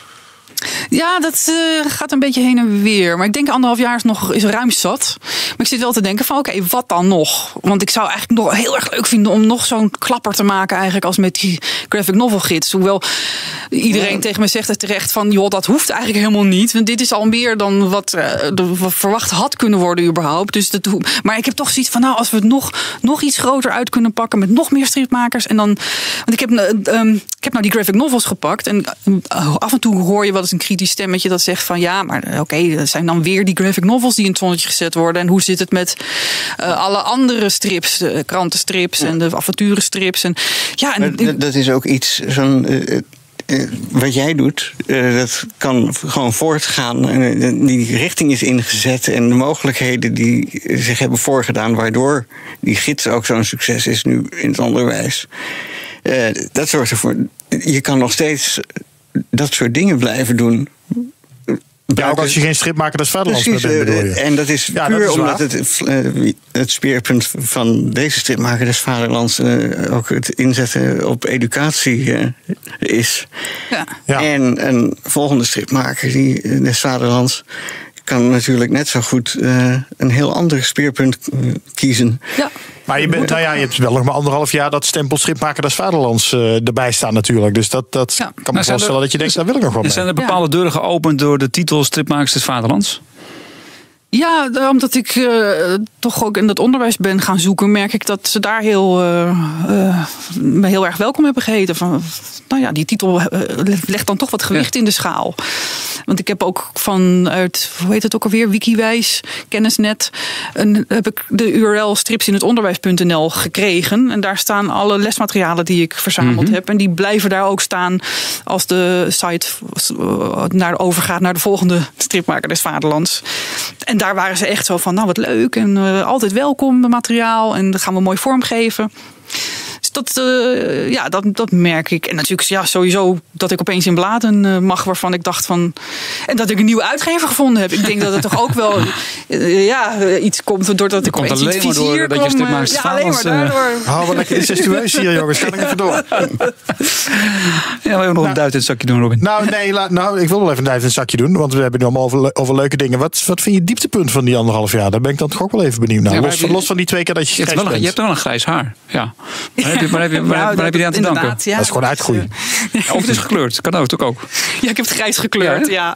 Ja, dat uh, gaat een beetje heen en weer. Maar ik denk anderhalf jaar is nog is ruim zat. Maar ik zit wel te denken van oké, okay, wat dan nog? Want ik zou eigenlijk nog heel erg leuk vinden om nog zo'n klapper te maken eigenlijk als met die graphic novel gids. Hoewel iedereen ja. tegen me zegt terecht van joh, dat hoeft eigenlijk helemaal niet. Want dit is al meer dan wat, uh, wat verwacht had kunnen worden überhaupt. Dus dat, maar ik heb toch zoiets van nou, als we het nog, nog iets groter uit kunnen pakken met nog meer stripmakers. En dan, want ik heb, uh, um, ik heb nou die graphic novels gepakt. En uh, af en toe hoor je wel eens een kritisch stemmetje dat zegt van ja, maar oké, okay, dat zijn dan weer die graphic novels die in het zonnetje gezet worden. En hoe zit het met uh, alle andere strips, de krantenstrips ja. en de avonturenstrips. En, ja, en, dat, dat is ook iets zo'n uh, uh, wat jij doet, uh, dat kan gewoon voortgaan. Uh, die richting is ingezet en de mogelijkheden die zich hebben voorgedaan, waardoor die gids ook zo'n succes is nu in het onderwijs. Uh, dat zorgt ervoor. Je kan nog steeds dat soort dingen blijven doen. Ja, ook als je geen stripmaker des Vaderlands meer bent, bedoel je. En dat is ja, puur dat is omdat het, uh, het speerpunt van deze stripmaker des Vaderlands uh, ook het inzetten op educatie uh, is. Ja. Ja. En een volgende stripmaker die uh, des Vaderlands kan natuurlijk net zo goed uh, een heel ander speerpunt uh, kiezen. Ja. Maar je, bent, nou ja, je hebt wel nog maar anderhalf jaar dat stempel stripmaker des Vaderlands uh, erbij staan natuurlijk. Dus dat, dat Ja. kan me Nou, zijn voorstellen er- dat je denkt, daar wil ik nog wel mee. Zijn er bepaalde deuren geopend door de titel Stripmakers des Vaderlands? Ja, omdat ik uh, toch ook in dat onderwijs ben gaan zoeken, merk ik dat ze daar heel, uh, uh, me heel erg welkom hebben geheten. Van, nou ja, die titel uh, legt dan toch wat gewicht Ja. in de schaal. Want ik heb ook vanuit, hoe heet het ook alweer, Wikiwijs, Kennisnet, een, heb ik de U R L stripsinhetonderwijs punt n l gekregen. En daar staan alle lesmaterialen die ik verzameld Mm-hmm. heb. En die blijven daar ook staan als de site uh, naar, overgaat naar de volgende stripmaker des Vaderlands. En daar waren ze echt zo van, nou wat leuk en uh, altijd welkom materiaal en dat gaan we mooi vormgeven. Dus dat, uh, ja, dat, dat merk ik. En natuurlijk ja, sowieso dat ik opeens in bladen uh, mag waarvan ik dacht van... En dat ik een nieuwe uitgever gevonden heb. Ik denk dat het toch ook wel uh, ja, uh, iets komt doordat ik komt opeens alleen iets maar door vizier dat je kwam, uh, Stripmakers des ja, alleen maar Vaderlands, uh, daardoor. Oh, wat lekker incestueus hier, jongens. Ga ik even door. Ja, we hebben nog een duit in het zakje doen, Robin. Nou, nee, la, nou, ik wil wel even een duif in het zakje doen. Want we hebben nu allemaal over, le- over leuke dingen. Wat, wat vind je het dieptepunt van die anderhalf jaar? Daar ben ik dan toch ook wel even benieuwd naar. Ja, maar los, heb je- los van die twee keer dat je Je hebt, grijs wel een, je bent. hebt wel een grijs haar. Ja. Waar heb je, waar heb je, waar, Ja, waar heb je die aan te danken? inderdaad, ja. Dat is gewoon uitgroeien. Ja, of het is gekleurd. Kan ook, toch ook. Ja, ik heb het grijs gekleurd, ja.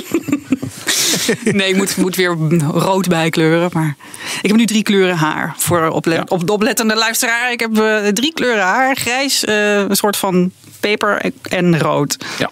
Nee, ik moet, moet weer rood bijkleuren. Maar ik heb nu drie kleuren haar. Voor oplet, Ja. op de oplettende luisteraar. Ik heb uh, drie kleuren haar. Grijs, uh, een soort van peper en rood. Ja.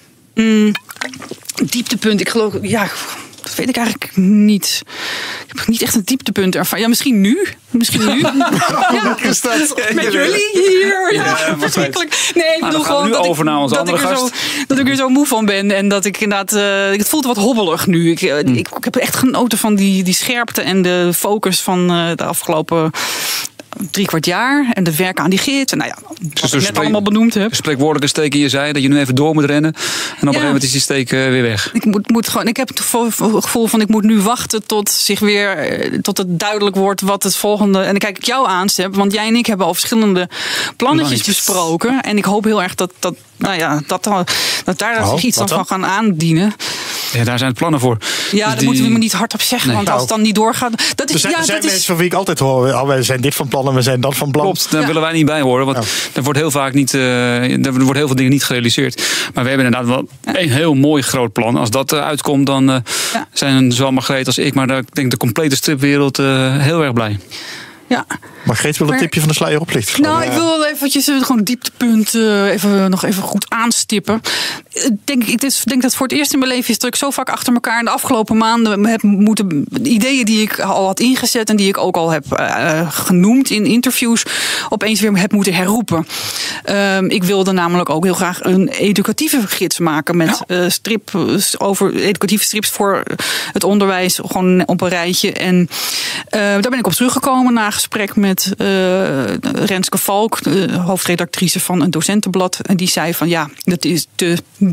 Mm, dieptepunt, ik geloof... Ja, dat weet ik eigenlijk niet. Ik heb niet echt een dieptepunt ervan. Ja, misschien nu. Misschien nu. Ja, Is dat? met jullie hier. Ja, Ja, maar verschrikkelijk. Nee, ik Nou, bedoel dan gaan we gewoon nu dat, over ik, naar onze dat, ik andere er zo, gast. dat ik er zo moe van ben. En dat ik inderdaad... Uh, het voelt wat hobbelig nu. Ik, uh, Hmm. ik, ik heb echt genoten van die, die scherpte en de focus van uh, de afgelopen... drie kwart jaar. En de werken aan die gids. En nou ja, wat Dus ik er net spreek- allemaal benoemd heb. Spreekwoordelijke steek in je zij. Dat je nu even door moet rennen. En op een gegeven moment is die steek uh, weer weg. Ik, moet, moet gewoon, ik heb het gevo- gevoel van ik moet nu wachten tot zich weer eh, tot het duidelijk wordt wat het volgende. En dan kijk ik jou aan, Seb, want jij en ik hebben al verschillende plannetjes Plannetjes. besproken. En ik hoop heel erg dat, dat, nou ja, dat, dat daar Oh, zich iets dan wat van dan? gaan aandienen. Ja, daar zijn het plannen voor. Ja, Dus dat die- moeten we me niet hardop zeggen, Nee. want als het dan niet doorgaat. Dat Er is, zijn, ja, er zijn dat mensen is, van wie ik altijd hoor, oh, wij zijn dit van plan en we zijn dat van plan. Klopt, daar Ja. willen wij niet bij horen. Want Ja. er wordt heel vaak niet, uh, er wordt heel veel dingen niet gerealiseerd. Maar we hebben inderdaad wel een heel mooi groot plan. Als dat uh, uitkomt, dan uh, Ja. zijn zowel Margreet als ik, maar uh, ik denk de complete stripwereld uh, heel erg blij. ja. Margreet wil een Maar- tipje van de sluier oplichten. geloof Nou, ik. ik wil wel eventjes uh, gewoon dieptepunt uh, even, nog even goed aanstippen. Ik denk, ik dus denk dat het voor het eerst in mijn leven is dat ik zo vaak achter elkaar in de afgelopen maanden heb moeten. De ideeën die ik al had ingezet en die ik ook al heb uh, genoemd in interviews, opeens weer heb moeten herroepen. Um, ik wilde namelijk ook heel graag een educatieve gids maken met Ja. uh, strip, over educatieve strips voor het onderwijs, gewoon op een rijtje. En uh, daar ben ik op teruggekomen na een gesprek met uh, Renske Valk, de hoofdredactrice van een docentenblad. En die zei van ja, dat is te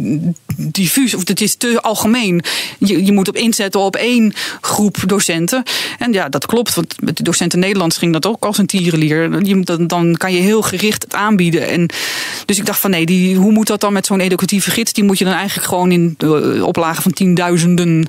diffuus of het is te algemeen. Je, je moet op inzetten op één groep docenten. En ja, dat klopt, want met de docenten Nederlands ging dat ook als een tierenlier. Je, dan, dan kan je heel gericht het aanbieden. En dus ik dacht van nee, die, hoe moet dat dan met zo'n educatieve gids? Die moet je dan eigenlijk gewoon in uh, oplagen van tienduizenden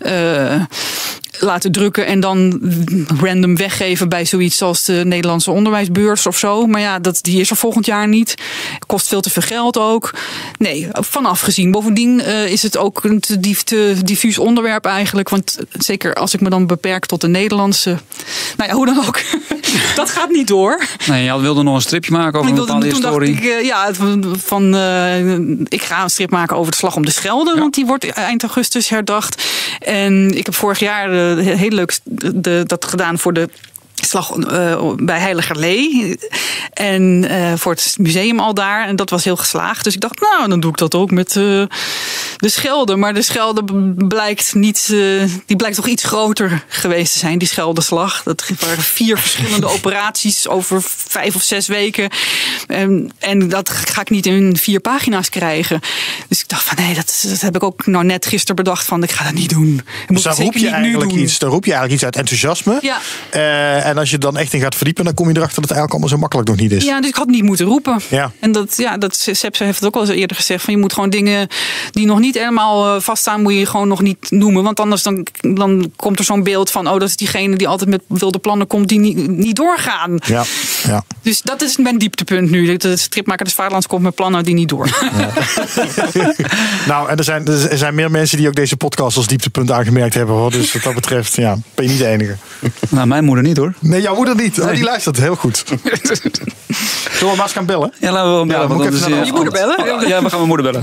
uh, laten drukken en dan random weggeven bij zoiets als de Nederlandse onderwijsbeurs of zo. Maar ja, dat, die is er volgend jaar niet. Kost veel te veel geld ook. Nee, vanaf gezien. Bovendien uh, is het ook een te, dief, te diffuus onderwerp eigenlijk. Want zeker als ik me dan beperk tot de Nederlandse. Nou ja, hoe dan ook. Dat gaat niet door. Nee, je wilde nog een stripje maken over Ik een wilde, bepaalde toen dacht historie. ik, uh, ja, van, uh, ik ga een strip maken over de Slag om de Schelde. Ja. Want die wordt eind augustus herdacht. En ik heb vorig jaar uh, heel leuk de, dat gedaan voor de slag uh, bij Heiligerlee. En uh, voor het museum al daar. En dat was heel geslaagd. Dus ik dacht, nou, dan doe ik dat ook met uh, de Schelde. Maar de Schelde blijkt niet, uh, die blijkt toch iets groter geweest te zijn, die Scheldeslag. Dat waren vier verschillende operaties over vijf of zes weken. En, en dat ga ik niet in vier pagina's krijgen. Dus ik dacht van, nee, dat, dat heb ik ook nou net gisteren bedacht van, ik ga dat niet doen. Dus dan roep, je eigenlijk iets, dan roep je eigenlijk iets uit enthousiasme. Ja. Uh, en als je dan echt in gaat verdiepen, dan kom je erachter dat het eigenlijk allemaal zo makkelijk nog niet is. Ja, dus ik had niet moeten roepen. Ja. En dat, ja, dat Sepse heeft het ook al eens eerder gezegd. Van je moet gewoon dingen die nog niet helemaal vaststaan, moet je gewoon nog niet noemen. Want anders dan, dan komt er zo'n beeld van, oh, dat is diegene die altijd met wilde plannen komt, die niet, niet doorgaan. Ja. Ja. Dus dat is mijn dieptepunt nu. De stripmaker des Vaderlands komt met plannen die niet door. Ja. Nou, en er zijn, er zijn meer mensen die ook deze podcast als dieptepunt aangemerkt hebben, hoor. Dus wat dat betreft, ja, ben je niet de enige. Nou, mijn moeder niet, hoor. Nee, jouw moeder niet. Nee. Oh, die luistert heel goed. Zullen we maar eens gaan bellen? Ja, laten we wel bellen. Ja, moet ik is, je moeder bellen? Oh, ja, we gaan mijn moeder bellen.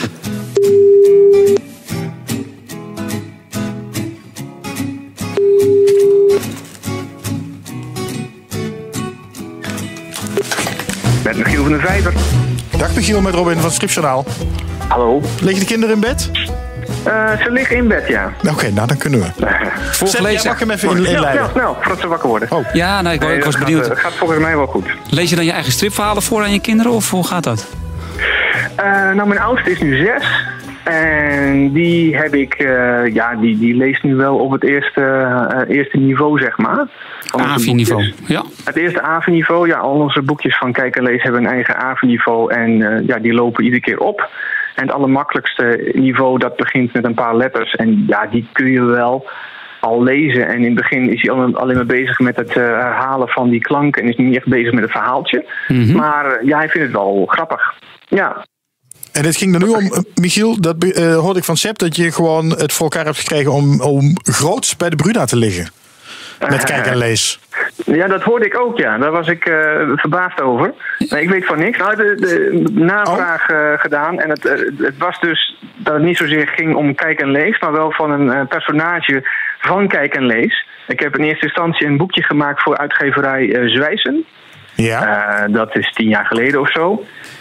Met Michiel van der Vijver. Dag Michiel, met Robin van het Stripjournaal. Hallo. Liggen de kinderen in bed? Uh, ze liggen in bed, ja. Oké, okay, nou dan kunnen we. Volgens Zet, jij mag hem even in, snel, inleiden. snel, snel, voordat ze wakker worden. Oh. Ja, nou, ik, nee, ik was gaat, benieuwd. Dat gaat volgens mij wel goed. Lees je dan je eigen stripverhalen voor aan je kinderen, of hoe gaat dat? Uh, nou, mijn oudste is nu zes. En die heb ik, uh, ja, die, die leest nu wel op het eerste, uh, eerste niveau, zeg maar. A V I-niveau, ja. Het eerste A V I-niveau, ja, al onze boekjes van Kijk en Lees hebben een eigen A V I-niveau. En uh, ja, die lopen iedere keer op. En het allermakkelijkste niveau, dat begint met een paar letters. En ja, die kun je wel al lezen. En in het begin is hij alleen maar bezig met het uh, herhalen van die klanken. En is niet echt bezig met het verhaaltje. Mm-hmm. Maar uh, ja, hij vindt het wel grappig. Ja. En het ging er nu om, Michiel, dat uh, hoorde ik van Sep, dat je gewoon het voor elkaar hebt gekregen om, om groots bij de Bruna te liggen. Met Kijk en Lees. Ja, dat hoorde ik ook, ja. Daar was ik uh, verbaasd over. Nee, ik weet van niks. Nou, de, de navraag uh, gedaan. En het, uh, het was dus dat het niet zozeer ging om Kijk en Lees, maar wel van een uh, personage van Kijk en Lees. Ik heb in eerste instantie een boekje gemaakt voor uitgeverij uh, Zwijsen. Ja. Uh, dat is tien jaar geleden of zo.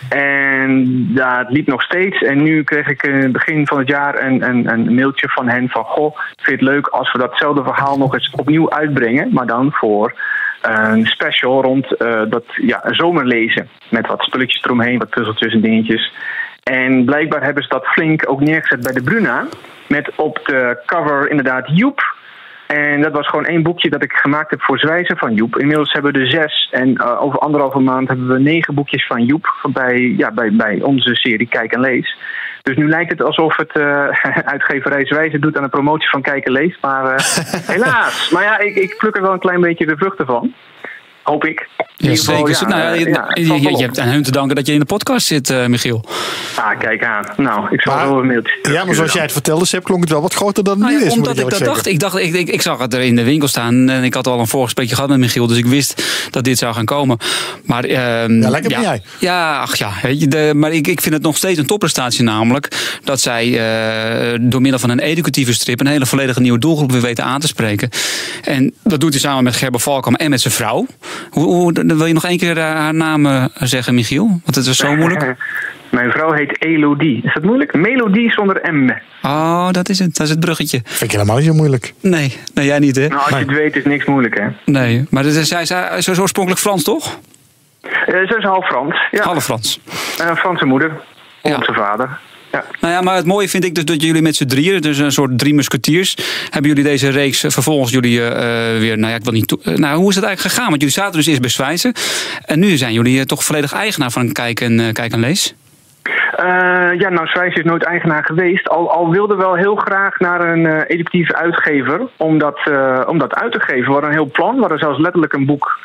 En ja, het liep nog steeds. En nu kreeg ik in het begin van het jaar een, een, een mailtje van hen van, goh, vind je het leuk als we datzelfde verhaal nog eens opnieuw uitbrengen, maar dan voor een special rond uh, dat ja, zomerlezen. Met wat spulletjes eromheen, wat puzzeltjes en dingetjes. En blijkbaar hebben ze dat flink ook neergezet bij de Bruna. Met op de cover inderdaad Joep. En dat was gewoon één boekje dat ik gemaakt heb voor Zwijzen van Joep. Inmiddels hebben we er zes. En uh, over anderhalve maand hebben we negen boekjes van Joep bij, ja, bij, bij onze serie Kijk en Lees. Dus nu lijkt het alsof het uh, uitgeverij Zwijzen doet aan de promotie van Kijk en Lees. Maar uh, helaas. Maar ja, ik, ik pluk er wel een klein beetje de vruchten van. Hoop ik. Ja, zeker. Ja, nou, ja, je, ja, je, je, je hebt aan hun te danken dat je in de podcast zit, uh, Michiel. Ah, kijk aan. Nou, ik zal maar, wel een mailtje. Ja, maar zoals jij het vertelde, Seb, klonk het wel wat groter dan het nou, nu ja, is. Omdat ik, ik dat zeggen. dacht. Ik, dacht ik, ik, ik zag het er in de winkel staan en ik had al een voorgesprekje gehad met Michiel. Dus ik wist dat dit zou gaan komen. Maar, uh, ja, lekker ja, ben jij. Ja, ach ja. Weet je, de, maar ik, ik vind het nog steeds een topprestatie namelijk. Dat zij uh, door middel van een educatieve strip een hele volledige nieuwe doelgroep weer weten aan te spreken. En dat doet hij samen met Gerber Valkam en met zijn vrouw. Hoe, hoe, wil je nog één keer haar naam zeggen, Michiel? Want het is zo moeilijk. Mijn vrouw heet Elodie. Is dat moeilijk? Melodie zonder M. Oh, dat is het. Dat is het bruggetje. Vind ik helemaal niet zo moeilijk. Nee, nee jij niet, hè? Nou, als je het weet is niks moeilijk, hè? Nee, maar zij is oorspronkelijk Frans, toch? Uh, ze is half Frans. Ja. Half Frans. Een uh, Franse moeder. Onze ja. vader. Ja. Nou ja, maar het mooie vind ik dus dat jullie met z'n drieën, dus een soort drie musketiers, hebben jullie deze reeks vervolgens jullie uh, weer, nou ja, ik wil niet, uh, nou hoe is het eigenlijk gegaan? Want jullie zaten dus eerst bij Zwijzen en nu zijn jullie uh, toch volledig eigenaar van Kijk en, uh, Kijk en Lees? Uh, ja, nou, Zwijzen is nooit eigenaar geweest. Al, al wilde wel heel graag naar een uh, educatieve uitgever om dat, uh, om dat uit te geven. We hadden een heel plan, we hadden zelfs letterlijk een boek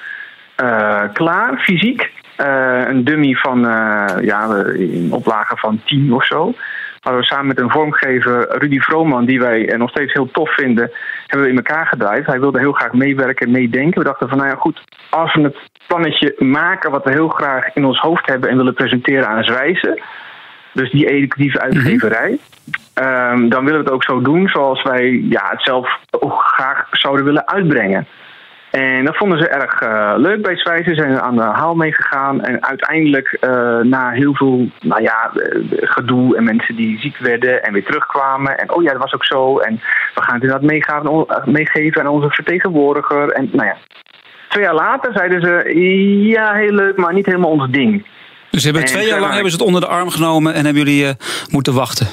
uh, klaar, fysiek. Uh, een dummy van uh, ja, een oplage van tien of zo. Hadden we samen met een vormgever, Rudy Vrooman, die wij nog steeds heel tof vinden, hebben we in elkaar gedraaid. Hij wilde heel graag meewerken en meedenken. We dachten van, nou ja, goed, als we het plannetje maken wat we heel graag in ons hoofd hebben en willen presenteren aan Zwijzen, dus die educatieve uitgeverij, mm-hmm. um, dan willen we het ook zo doen zoals wij ja, het zelf ook graag zouden willen uitbrengen. En dat vonden ze erg uh, leuk bij Zwijs. Ze zijn er aan de haal mee gegaan. En uiteindelijk, uh, na heel veel nou ja, uh, gedoe en mensen die ziek werden en weer terugkwamen. En oh ja, dat was ook zo. En we gaan het inderdaad meegeven, meegeven aan onze vertegenwoordiger. En nou ja, twee jaar later zeiden ze, ja, heel leuk, maar niet helemaal ons ding. Dus hebben twee jaar lang hebben ze het onder de arm genomen en hebben jullie uh, moeten wachten?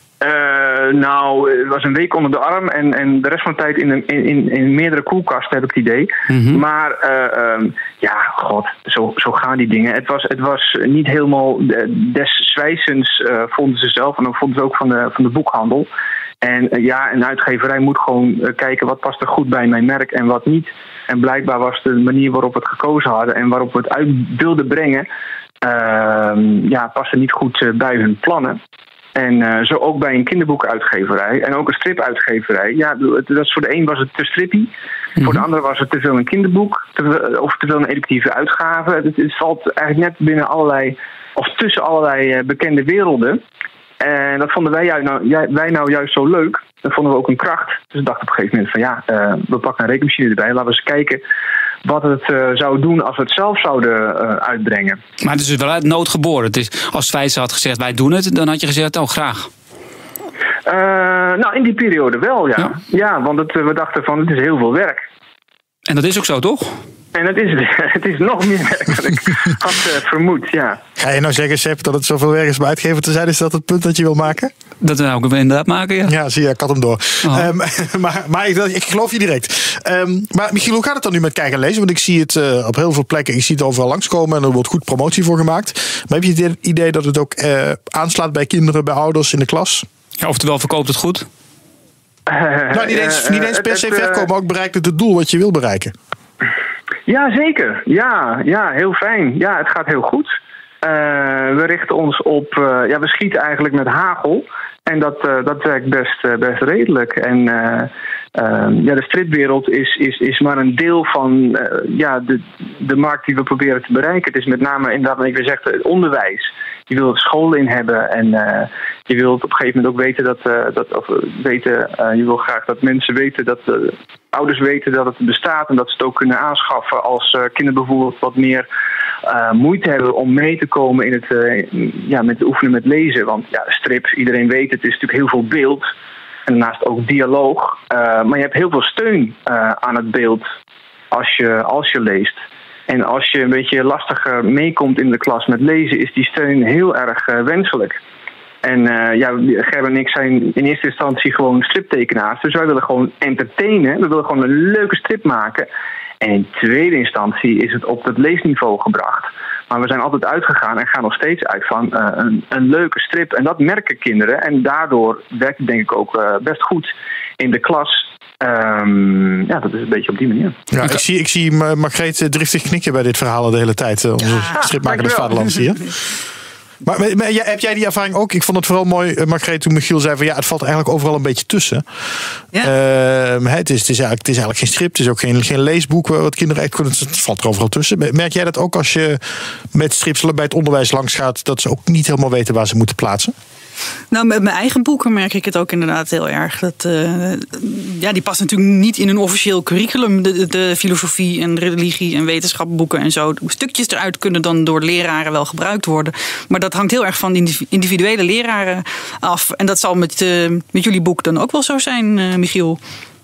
Uh, nou, het was een week onder de arm en, en de rest van de tijd in, een, in, in meerdere koelkasten, heb ik het idee. Mm-hmm. Maar uh, um, ja, god, zo, zo gaan die dingen. Het was, het was niet helemaal des zwijzens, uh, vonden ze zelf en dan vonden ze ook van de, van de boekhandel. En uh, ja, een uitgeverij moet gewoon uh, kijken wat past er goed bij mijn merk en wat niet. En blijkbaar was de manier waarop we het gekozen hadden en waarop we het uit wilden brengen, uh, ja, paste niet goed uh, bij hun plannen. En uh, zo ook bij een kinderboekenuitgeverij en ook een stripuitgeverij. Ja, dat is voor de een was het te strippy. Mm-hmm. Voor de ander was het te veel een kinderboek te, of te veel een educatieve uitgave. Het, het valt eigenlijk net binnen allerlei, of tussen allerlei uh, bekende werelden. En dat vonden wij, nou, wij nou juist zo leuk. Dat vonden we ook een kracht. Dus we dachten op een gegeven moment van ja, uh, we pakken een rekenmachine erbij. Laten we eens kijken wat het uh, zou doen als we het zelf zouden uh, uitbrengen. Maar het is dus wel uit nood geboren. Het is, als Zwijs had gezegd wij doen het, dan had je gezegd oh graag. Uh, nou, in die periode wel, ja. Ja, ja want het, we dachten van het is heel veel werk. En dat is ook zo, toch? En het is, het is nog meer werk dan ik had uh, vermoed, ja. Ga je nou zeggen, Sepp, dat het zoveel werk is om uitgever te zijn? Is dat het punt dat je wil maken? Dat wil ik inderdaad maken, ja. Ja, zie je, ik had hem door. Oh. Um, maar maar ik, ik geloof je direct. Um, maar Michiel, hoe gaat het dan nu met kijken en lezen? Want ik zie het uh, op heel veel plekken, ik zie het overal langskomen en er wordt goed promotie voor gemaakt. Maar heb je het idee dat het ook uh, aanslaat bij kinderen, bij ouders in de klas? Ja, oftewel verkoopt het goed? Uh, nou, niet eens, uh, niet eens per se uh, verkopen, maar ook bereikt het het doel wat je wil bereiken. Ja, zeker. Ja, ja, heel fijn. Ja, het gaat heel goed. Uh, we richten ons op, uh, ja, we schieten eigenlijk met hagel. En dat, uh, dat werkt best, uh, best redelijk. En uh, uh, ja, de stripwereld is, is, is maar een deel van uh, ja, de, de markt die we proberen te bereiken. Het is met name inderdaad, wat ik weer zeg, het onderwijs. Je wil het scholen in hebben en uh, je wilt op een gegeven moment ook weten dat, uh, dat of weten, uh, je wil graag dat mensen weten dat uh, ouders weten dat het bestaat en dat ze het ook kunnen aanschaffen als uh, kinderen bijvoorbeeld wat meer uh, moeite hebben om mee te komen in het, uh, ja, met oefenen met lezen. Want ja, strip, iedereen weet het, is natuurlijk heel veel beeld en daarnaast ook dialoog. Uh, maar je hebt heel veel steun uh, aan het beeld als je, als je leest. En als je een beetje lastiger meekomt in de klas met lezen, is die steun heel erg uh, wenselijk. En uh, ja, Gerben en ik zijn in eerste instantie gewoon striptekenaars. Dus wij willen gewoon entertainen. We willen gewoon een leuke strip maken. En in tweede instantie is het op het leesniveau gebracht. Maar we zijn altijd uitgegaan en gaan nog steeds uit van uh, een, een leuke strip. En dat merken kinderen. En daardoor werkt het denk ik ook uh, best goed in de klas. Um, ja, dat is een beetje op die manier. Ja, ik zie, ik zie Margreet driftig knikken bij dit verhaal de hele tijd. Onze ja, stripmaker des Vaderlands hier. Maar, maar, maar heb jij die ervaring ook? Ik vond het vooral mooi, Margreet, toen Michiel zei van ja, het valt eigenlijk overal een beetje tussen. Ja. Uh, het, is, het, is eigenlijk, het is eigenlijk geen strip, het is ook geen, geen leesboek wat kinderen echt kunnen. Het valt er overal tussen. Merk jij dat ook als je met strips bij het onderwijs langs gaat, dat ze ook niet helemaal weten waar ze moeten plaatsen? Nou, met mijn eigen boeken merk ik het ook inderdaad heel erg. Dat, uh, ja, die past natuurlijk niet in een officieel curriculum. De, de filosofie en religie en wetenschapboeken en zo. Stukjes eruit kunnen dan door leraren wel gebruikt worden. Maar dat hangt heel erg van individuele leraren af. En dat zal met, uh, met jullie boek dan ook wel zo zijn, uh, Michiel.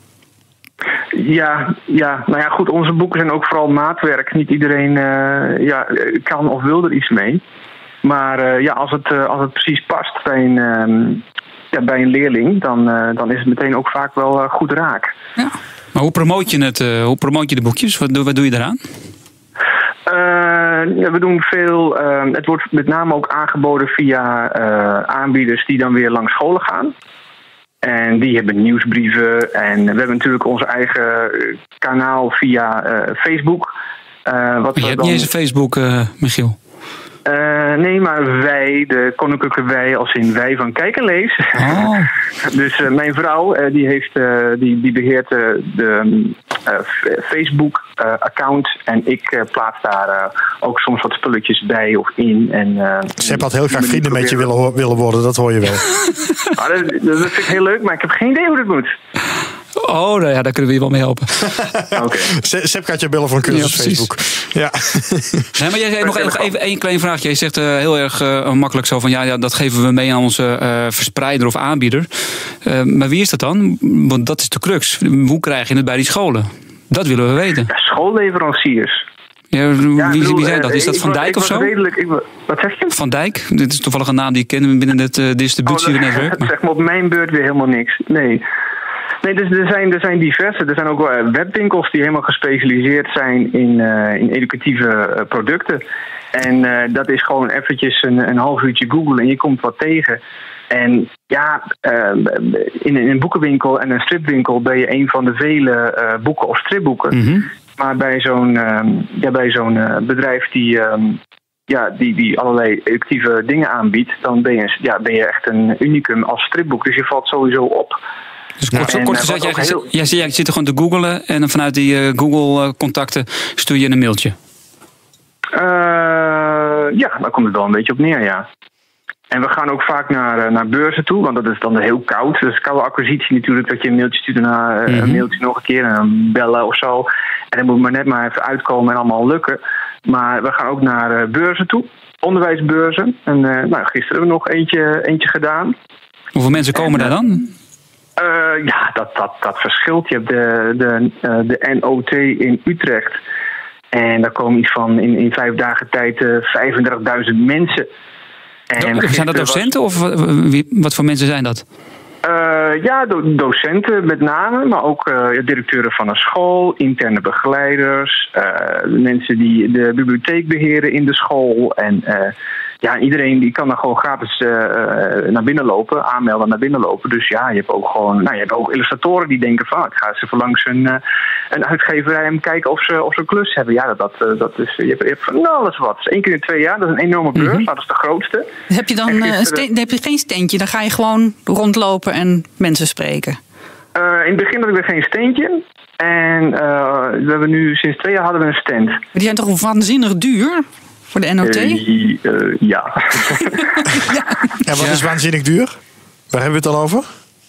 Ja, ja, nou ja, goed. Onze boeken zijn ook vooral maatwerk. Niet iedereen uh, ja, kan of wil er iets mee. Maar uh, ja, als het, uh, als het precies past bij een, uh, ja, bij een leerling, dan, uh, dan is het meteen ook vaak wel uh, goed raak. Ja. Maar hoe promoot je het? Uh, hoe promoot je de boekjes? Wat, wat doe je daaraan? Uh, ja, we doen veel. Uh, het wordt met name ook aangeboden via uh, aanbieders die dan weer langs scholen gaan. En die hebben nieuwsbrieven. En we hebben natuurlijk onze eigen kanaal via uh, Facebook. Uh, wat je we hebt dan... niet eens een Facebook, uh, Michiel? Uh, nee, maar wij, de koninklijke wij, als in wij van Kijk en Lees. Oh. Dus uh, mijn vrouw, uh, die, heeft, uh, die, die beheert uh, de uh, Facebook-account. Uh, en ik uh, plaats daar uh, ook soms wat spulletjes bij of in. En, uh, Sepp had heel graag vrienden met je willen, willen worden, dat hoor je wel. Ah, dat, dat vind ik heel leuk, maar ik heb geen idee hoe dat moet. Oh, nou ja, daar kunnen we je wel mee helpen. Oké. Okay. Sepp gaat je bellen voor een cursus ja, Facebook. Ja. Nee, maar jij zei nog even, even één klein vraagje. Je zegt uh, heel erg uh, makkelijk zo van... Ja, ja, dat geven we mee aan onze uh, verspreider of aanbieder. Uh, maar wie is dat dan? Want dat is de crux. Hoe krijg je het bij die scholen? Dat willen we weten. Ja, schoolleveranciers. Ja, wie, ja, bedoel, wie zijn dat? Is dat Van Dijk of zo? Redelijk, ik, wat zeg je? Van Dijk? Dit is toevallig een naam die ik ken binnen het uh, distributienetwerk. Oh, dat zegt me op mijn beurt weer helemaal niks. Nee. Nee, dus er zijn, er zijn diverse. Er zijn ook wel webwinkels die helemaal gespecialiseerd zijn in, uh, in educatieve uh, producten. En uh, dat is gewoon eventjes een, een half uurtje googlen en je komt wat tegen. En ja, uh, in, in een boekenwinkel en een stripwinkel ben je een van de vele uh, boeken of stripboeken. Mm-hmm. Maar bij zo'n, uh, ja, bij zo'n uh, bedrijf die, uh, ja, die, die allerlei educatieve dingen aanbiedt, dan ben je, ja, ben je echt een unicum als stripboek. Dus je valt sowieso op. Dus kort, ja, kort gezegd, jij, heel... jij, jij zit er gewoon te googlen en dan vanuit die uh, Google-contacten stuur je een mailtje? Uh, ja, daar komt het wel een beetje op neer, ja. En we gaan ook vaak naar, naar beurzen toe, want dat is dan heel koud. Dat is koude acquisitie natuurlijk, dat je een mailtje stuurt en daarna mm-hmm. een mailtje nog een keer en dan bellen of zo. En dan moet maar net maar even uitkomen en allemaal lukken. Maar we gaan ook naar beurzen toe, onderwijsbeurzen. En uh, nou, gisteren hebben we nog eentje, eentje gedaan. Hoeveel mensen komen en, daar dan? Uh, ja, dat, dat, dat verschilt. Je hebt de, de, uh, de N O T in Utrecht. En daar komen iets van in, in vijf dagen tijd uh, vijfendertigduizend mensen. En zijn dat docenten was... of wie, wat voor mensen zijn dat? Uh, ja, do- docenten met name, maar ook uh, directeuren van een school, interne begeleiders, uh, mensen die de bibliotheek beheren in de school. En uh, ja, iedereen die kan dan gewoon gratis uh, naar binnen lopen, aanmelden naar binnen lopen. Dus ja, je hebt ook gewoon, nou, je hebt ook illustratoren die denken van, ik ga eens even langs een, uh, een uitgeverij en kijken of ze, of ze een klus hebben. Ja, dat, dat, dat is, je hebt, je hebt van alles wat. Dus één keer in twee jaar, dat is een enorme beurs, mm-hmm. Dat is de grootste. Heb je dan, gisteren, een steen, heb je geen steentje? Dan ga je gewoon rondlopen en mensen spreken? Uh, in het begin hadden we geen steentje. En uh, we hebben nu, sinds twee jaar hadden we een stand. Maar die zijn toch waanzinnig duur? Voor de N O T? Uh, uh, ja. ja. En wat is waanzinnig duur? Waar hebben we het dan over?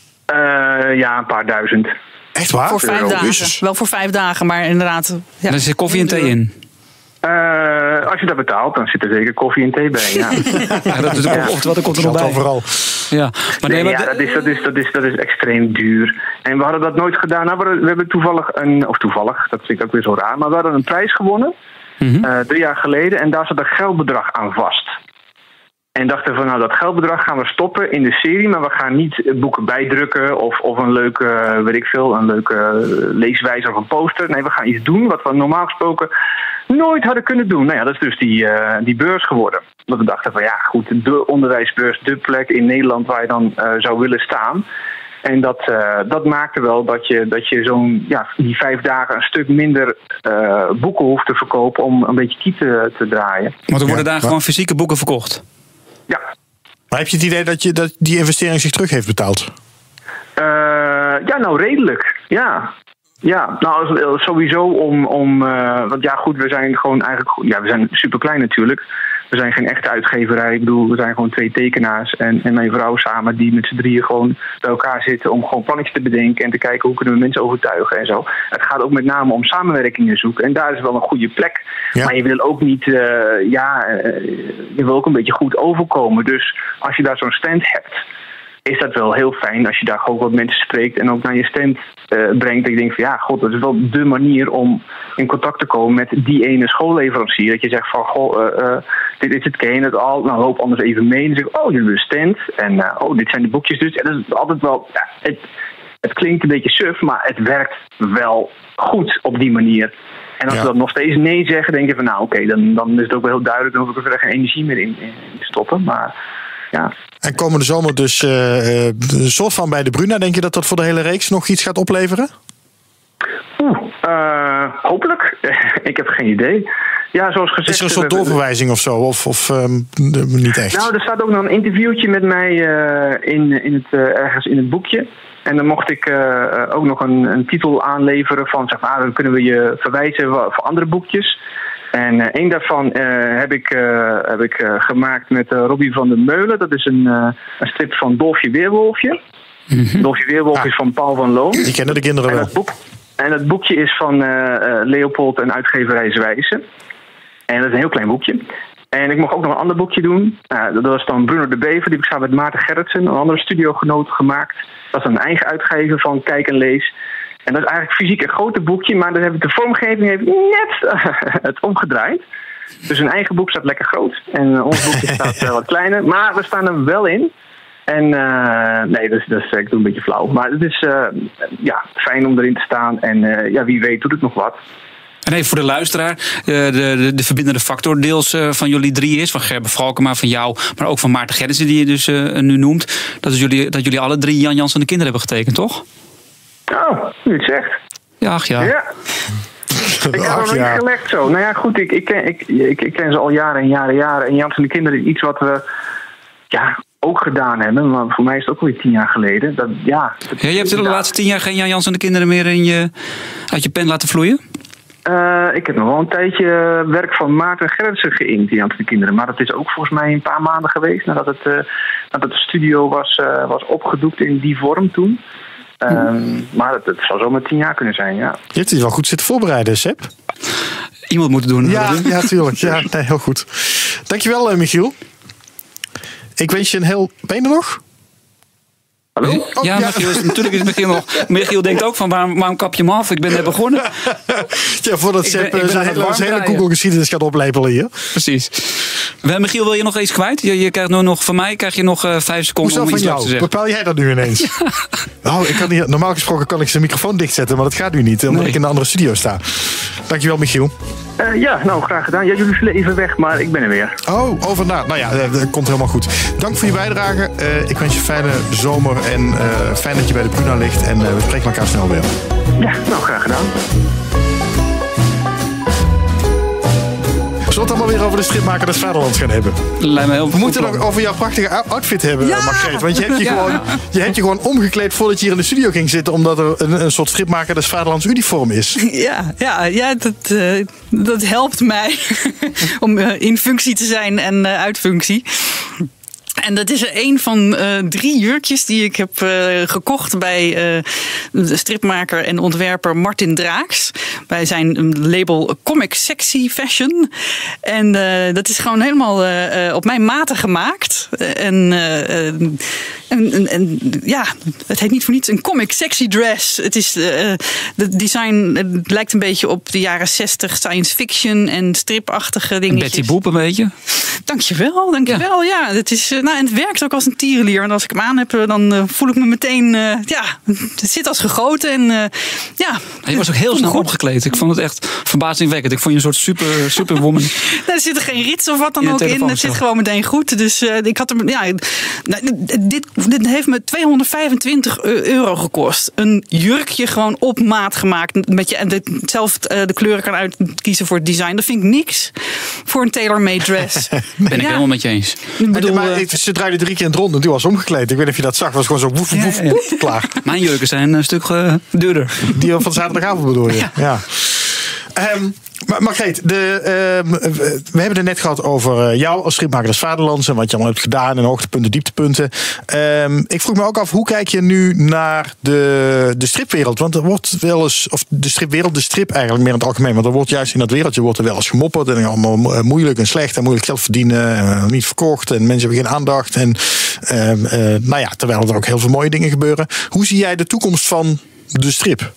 Uh, ja, een paar duizend. Echt waar? Voor vijf dagen. Jezus. Wel voor vijf dagen, maar inderdaad. Ja. Er zit koffie en thee in. Uh, als je dat betaalt, dan zit er zeker koffie en thee bij. Ja. ja, dat is, ja. Of wat komt er nog bij? Overal. Ja, maar nee, nee, maar ja, dat, is, dat, is, dat, is, dat is extreem duur. En we hadden dat nooit gedaan. Nou, we hebben toevallig een, of toevallig, dat vind ik ook weer zo raar, maar we hadden een prijs gewonnen. Mm-hmm. Uh, drie jaar geleden. En daar zat een geldbedrag aan vast. En dachten van, nou, dat geldbedrag gaan we stoppen in de serie, maar we gaan niet boeken bijdrukken of, of een leuke, weet ik veel, een leuke leeswijze of een poster. Nee, we gaan iets doen wat we normaal gesproken nooit hadden kunnen doen. Nou ja, dat is dus die, uh, die beurs geworden. Dat we dachten van, ja, goed, de onderwijsbeurs, de plek in Nederland waar je dan uh, zou willen staan. En dat, uh, dat maakte wel dat je, dat je zo'n, ja, die vijf dagen een stuk minder uh, boeken hoeft te verkopen om een beetje kiet te, te draaien. Want er worden ja, daar maar... gewoon fysieke boeken verkocht? Ja. Maar heb je het idee dat, je, dat die investering zich terug heeft betaald? Uh, ja, nou redelijk. Ja. Ja, nou sowieso om, om uh, want ja goed, we zijn gewoon eigenlijk, ja, we zijn super klein natuurlijk. We zijn geen echte uitgeverij. Ik bedoel, we zijn gewoon twee tekenaars en, en mijn vrouw samen die met z'n drieën gewoon bij elkaar zitten om gewoon plannetjes te bedenken en te kijken hoe kunnen we mensen overtuigen en zo. Het gaat ook met name om samenwerkingen zoeken en daar is wel een goede plek. Ja. Maar je wil ook niet, uh, ja, uh, je wil ook een beetje goed overkomen. Dus als je daar zo'n stand hebt, is dat wel heel fijn als je daar ook wat mensen spreekt en ook naar je stand uh, brengt. Dat je denkt van ja, god, dat is wel dé manier om in contact te komen met die ene schoolleverancier. Dat je zegt van, goh, uh, uh, dit is het, ken je het al? Nou, loop anders even mee. En dan zeg ik, oh, jullie hebben een stand. En uh, oh, dit zijn de boekjes dus. En dat is altijd wel, ja, het, het klinkt een beetje suf, maar het werkt wel goed op die manier. En als ja. we dan nog steeds nee zeggen, denk je van, nou oké, okay, dan, dan is het ook wel heel duidelijk. Dan hoef ik er geen energie meer in, in te stoppen. Maar ja. En komende zomer dus uh, een soort van bij de Bruna. Denk je dat dat voor de hele reeks nog iets gaat opleveren? Oeh, uh, hopelijk. Ik heb geen idee. Ja, zoals gezegd. Is er een soort doorverwijzing of zo? Of, of um, niet echt? Nou, er staat ook nog een interviewtje met mij uh, in, in het, uh, ergens in het boekje. En dan mocht ik uh, ook nog een, een titel aanleveren van, zeg maar, dan kunnen we je verwijzen voor andere boekjes. En uh, een daarvan uh, heb ik, uh, heb ik uh, gemaakt met uh, Robbie van der Meulen. Dat is een, uh, een strip van Dolfje Weerwolfje. Mm-hmm. Dolfie Weerwolf ah. is van Paul van Loon. Die kennen de kinderen en wel. Dat boek, en het boekje is van uh, uh, Leopold en uitgeverij Zwijsen. En dat is een heel klein boekje. En ik mocht ook nog een ander boekje doen. Uh, dat was dan Bruno de Bever. Die heb ik samen met Maarten Gerritsen, een andere studiogenoot, gemaakt. Dat is een eigen uitgever van Kijk en Lees. En dat is eigenlijk fysiek een groter boekje. Maar dan heb ik de vormgeving heeft net het omgedraaid. Dus een eigen boek staat lekker groot. En uh, ons boekje staat uh, wat kleiner. Maar we staan er wel in. En uh, nee, dus, dus, ik doe een beetje flauw. Maar het is uh, ja, fijn om erin te staan. En uh, ja, wie weet doet het nog wat. En even voor de luisteraar, de, de, de verbindende factor deels uh, van jullie drie is, van Gerben Valkema, van jou, maar ook van Maarten Gerritsen die je dus uh, nu noemt, dat, is jullie, dat jullie alle drie Jan Jans en de Kinderen hebben getekend, toch? Oh, nu het zegt. Ja, ach ja. Ja. Ik heb het nog niet gelegd zo. Nou ja, goed, ik, ik, ken, ik, ik, ik ken ze al jaren en jaren en jaren. En Jans en de Kinderen is iets wat we ja, ook gedaan hebben. Maar voor mij is het ook alweer tien jaar geleden. Dat, ja, dat, ja, je hebt de laatste tien jaar geen Jan Jans en de Kinderen meer in je, uit je pen laten vloeien? Uh, ik heb nog wel een tijdje werk van Maarten Gerritsen geïnkt, die Jans en de Kinderen. Maar dat is ook volgens mij een paar maanden geweest nadat het, uh, nadat de studio was, uh, was opgedoekt in die vorm toen. Um, maar het, het zou zomaar tien jaar kunnen zijn, ja. Je hebt het wel goed zitten voorbereiden, Sepp. Iemand moet het doen. Ja, ja, tuurlijk. Ja, nee, heel goed. Dankjewel, uh, Michiel. Ik wens je een heel... Ben je er nog? Hallo? Oh, ja, ja. Michiel is, natuurlijk is Michiel nog... Michiel denkt ook van, waarom, waarom kap je hem af? Ik ben net begonnen. Ja, voordat Sepp uh, zijn hele, hele Google-geschiedenis gaat oplepelen hier. Precies. Michiel, wil je nog iets kwijt? Je, je krijgt nu nog van mij krijg je nog uh, vijf seconden Hoezo om iets van jou? te zeggen. Bepaal jij dat nu ineens? Ja. Oh, ik kan hier, normaal gesproken kan ik zijn microfoon dichtzetten, maar dat gaat nu niet, omdat nee. ik in een andere studio sta. Dankjewel, Michiel. Uh, ja, nou, graag gedaan. Ja, jullie zullen even weg, maar ik ben er weer. Oh, oh vandaar. Nou ja, dat komt helemaal goed. Dank voor je bijdrage. Uh, ik wens je een fijne zomer en uh, fijn dat je bij de Bruna ligt. En uh, we spreken elkaar snel weer. Ja, nou, graag gedaan. Zullen we het allemaal weer over de stripmaker des Vaderlands gaan hebben? Lijkt me heel we moeten nog over jouw prachtige outfit hebben, ja! Margreet. Want je hebt je, ja. gewoon, je hebt je gewoon omgekleed voordat je hier in de studio ging zitten, omdat er een, een soort stripmaker des Vaderlands uniform is. Ja, ja, ja dat, uh, dat helpt mij om uh, in functie te zijn en uh, uit functie. En dat is een van uh, drie jurkjes die ik heb uh, gekocht bij uh, de stripmaker en ontwerper Martin Draaks. Bij zijn label Comic Sexy Fashion. En uh, dat is gewoon helemaal uh, op mijn maten gemaakt. En, uh, en, en, en ja, het heet niet voor niets een Comic Sexy Dress. Het is uh, het design het lijkt een beetje op de jaren zestig science fiction en stripachtige dingetjes. Betty Boop een beetje. Dankjewel, dankjewel. Ja, ja het is, uh, nou, en het werkt ook als een tierenlier. En als ik hem aan heb, dan uh, voel ik me meteen, uh, ja, het zit als gegoten. En uh, ja. Je was ook heel snel opgekleed. Ik vond het echt verbazingwekkend. Ik vond je een soort super, superwoman. Nou, er zit er geen rits of wat dan ook in. Het zit gewoon meteen goed. Dus uh, ik had hem, ja, nou, dit, dit heeft me tweehonderdvijfentwintig euro gekost. Een jurkje gewoon op maat gemaakt. Met je, en de, zelf uh, de kleuren kan uitkiezen voor het design. Dat vind ik niks voor een tailor-made dress. Ben ik ja. helemaal met je eens. Ik bedoel, maar ik, ze draaide drie keer in het rond en toen was omgekleed. Ik weet niet of je dat zag. Het was gewoon zo woef, woef, ja, ja. woef, klaar. Mijn jurken zijn een stuk uh, duurder. Die van zaterdagavond bedoel je? Ja. ja. Um, maar Margreet, de, uh, we hebben het net gehad over jou als stripmaker des Vaderlands en wat je allemaal hebt gedaan en hoogtepunten, dieptepunten. Um, ik vroeg me ook af, hoe kijk je nu naar de, de stripwereld? Want er wordt wel eens, of de stripwereld, de strip eigenlijk meer in het algemeen, want er wordt juist in dat wereldje wordt er wel eens gemopperd en allemaal moeilijk en slecht en moeilijk geld verdienen en niet verkocht en mensen hebben geen aandacht. En uh, uh, nou ja, terwijl er ook heel veel mooie dingen gebeuren. Hoe zie jij de toekomst van de strip?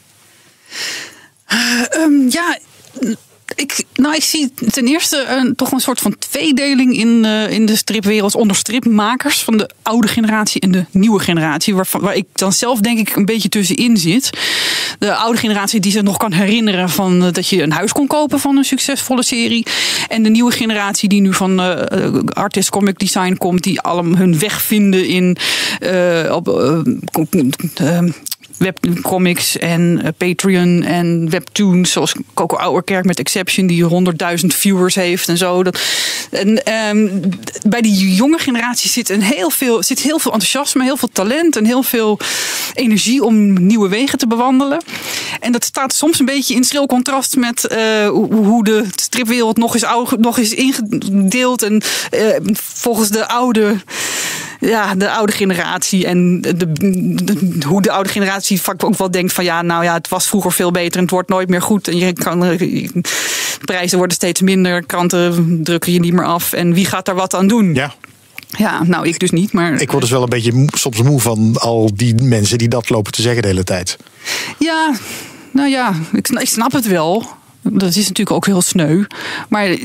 Uh, um, ja, ik, nou, ik zie ten eerste een, toch een soort van tweedeling in, uh, in de stripwereld onder stripmakers van de oude generatie en de nieuwe generatie, waarvan, waar ik dan zelf denk ik een beetje tussenin zit. De oude generatie die zich nog kan herinneren van uh, dat je een huis kon kopen van een succesvolle serie. En de nieuwe generatie die nu van uh, artist comic design komt, die allemaal hun weg vinden in uh, op uh, uh, webcomics en uh, Patreon en webtoons, zoals Coco Ouwerkerk met Exception, die honderdduizend viewers heeft en zo. Dat, en, um, bij die jonge generatie zit, een heel veel, zit heel veel enthousiasme, heel veel talent en heel veel energie om nieuwe wegen te bewandelen. En dat staat soms een beetje in schril contrast met uh, hoe de stripwereld nog is, oude, nog is ingedeeld en uh, volgens de oude ja, de oude generatie en de, de, hoe de oude generatie vaak ook wel denkt van ja, nou ja, het was vroeger veel beter en het wordt nooit meer goed. En je kan, de prijzen worden steeds minder, kranten drukken je niet meer af. En wie gaat daar wat aan doen? Ja. Ja, nou, ik dus niet. Maar Ik word dus wel een beetje moe, soms moe van al die mensen die dat lopen te zeggen de hele tijd. ja, nou ja, ik, ik snap het wel. Dat is natuurlijk ook heel sneu. Maar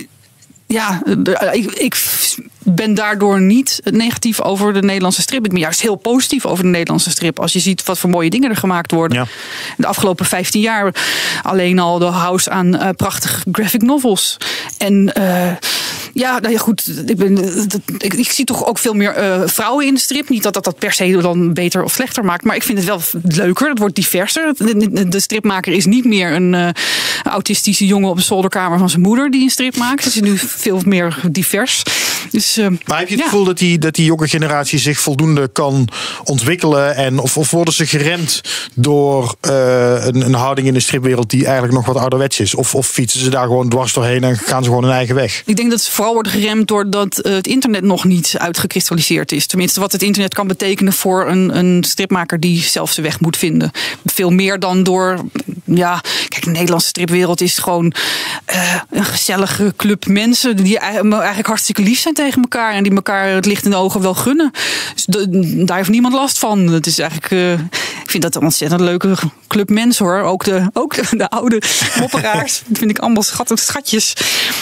ja, ik, ik ben daardoor niet negatief over de Nederlandse strip. Ik ben juist heel positief over de Nederlandse strip. Als je ziet wat voor mooie dingen er gemaakt worden. Ja. De afgelopen vijftien jaar alleen al de house aan uh, prachtige graphic novels. En uh, ja, nou ja, goed. Ik, ben, ik, ik zie toch ook veel meer uh, vrouwen in de strip. Niet dat, dat dat per se dan beter of slechter maakt. Maar ik vind het wel leuker. Het wordt diverser. De, de stripmaker is niet meer een uh, autistische jongen op de zolderkamer van zijn moeder die een strip maakt. Het is nu veel meer divers. Dus, uh, maar heb je het ja. gevoel dat die, dat die jonge generatie zich voldoende kan ontwikkelen? En of, of worden ze geremd door uh, een, een houding in de stripwereld die eigenlijk nog wat ouderwets is? Of, of fietsen ze daar gewoon dwars doorheen en gaan ze gewoon hun eigen weg? Ik denk dat ze vooral worden geremd doordat het internet nog niet uitgekristalliseerd is. Tenminste, wat het internet kan betekenen voor een, een stripmaker die zelf zijn weg moet vinden. Veel meer dan door, ja, kijk, de Nederlandse stripwereld is gewoon uh, een gezellige club mensen die eigenlijk hartstikke lief zijn tegen elkaar en die elkaar het licht in de ogen wel gunnen. Dus de, daar heeft niemand last van. Het is eigenlijk, uh, ik vind dat een ontzettend leuke club mensen hoor. Ook de, ook de, de oude mopperaars. Dat vind ik allemaal schattig schatjes.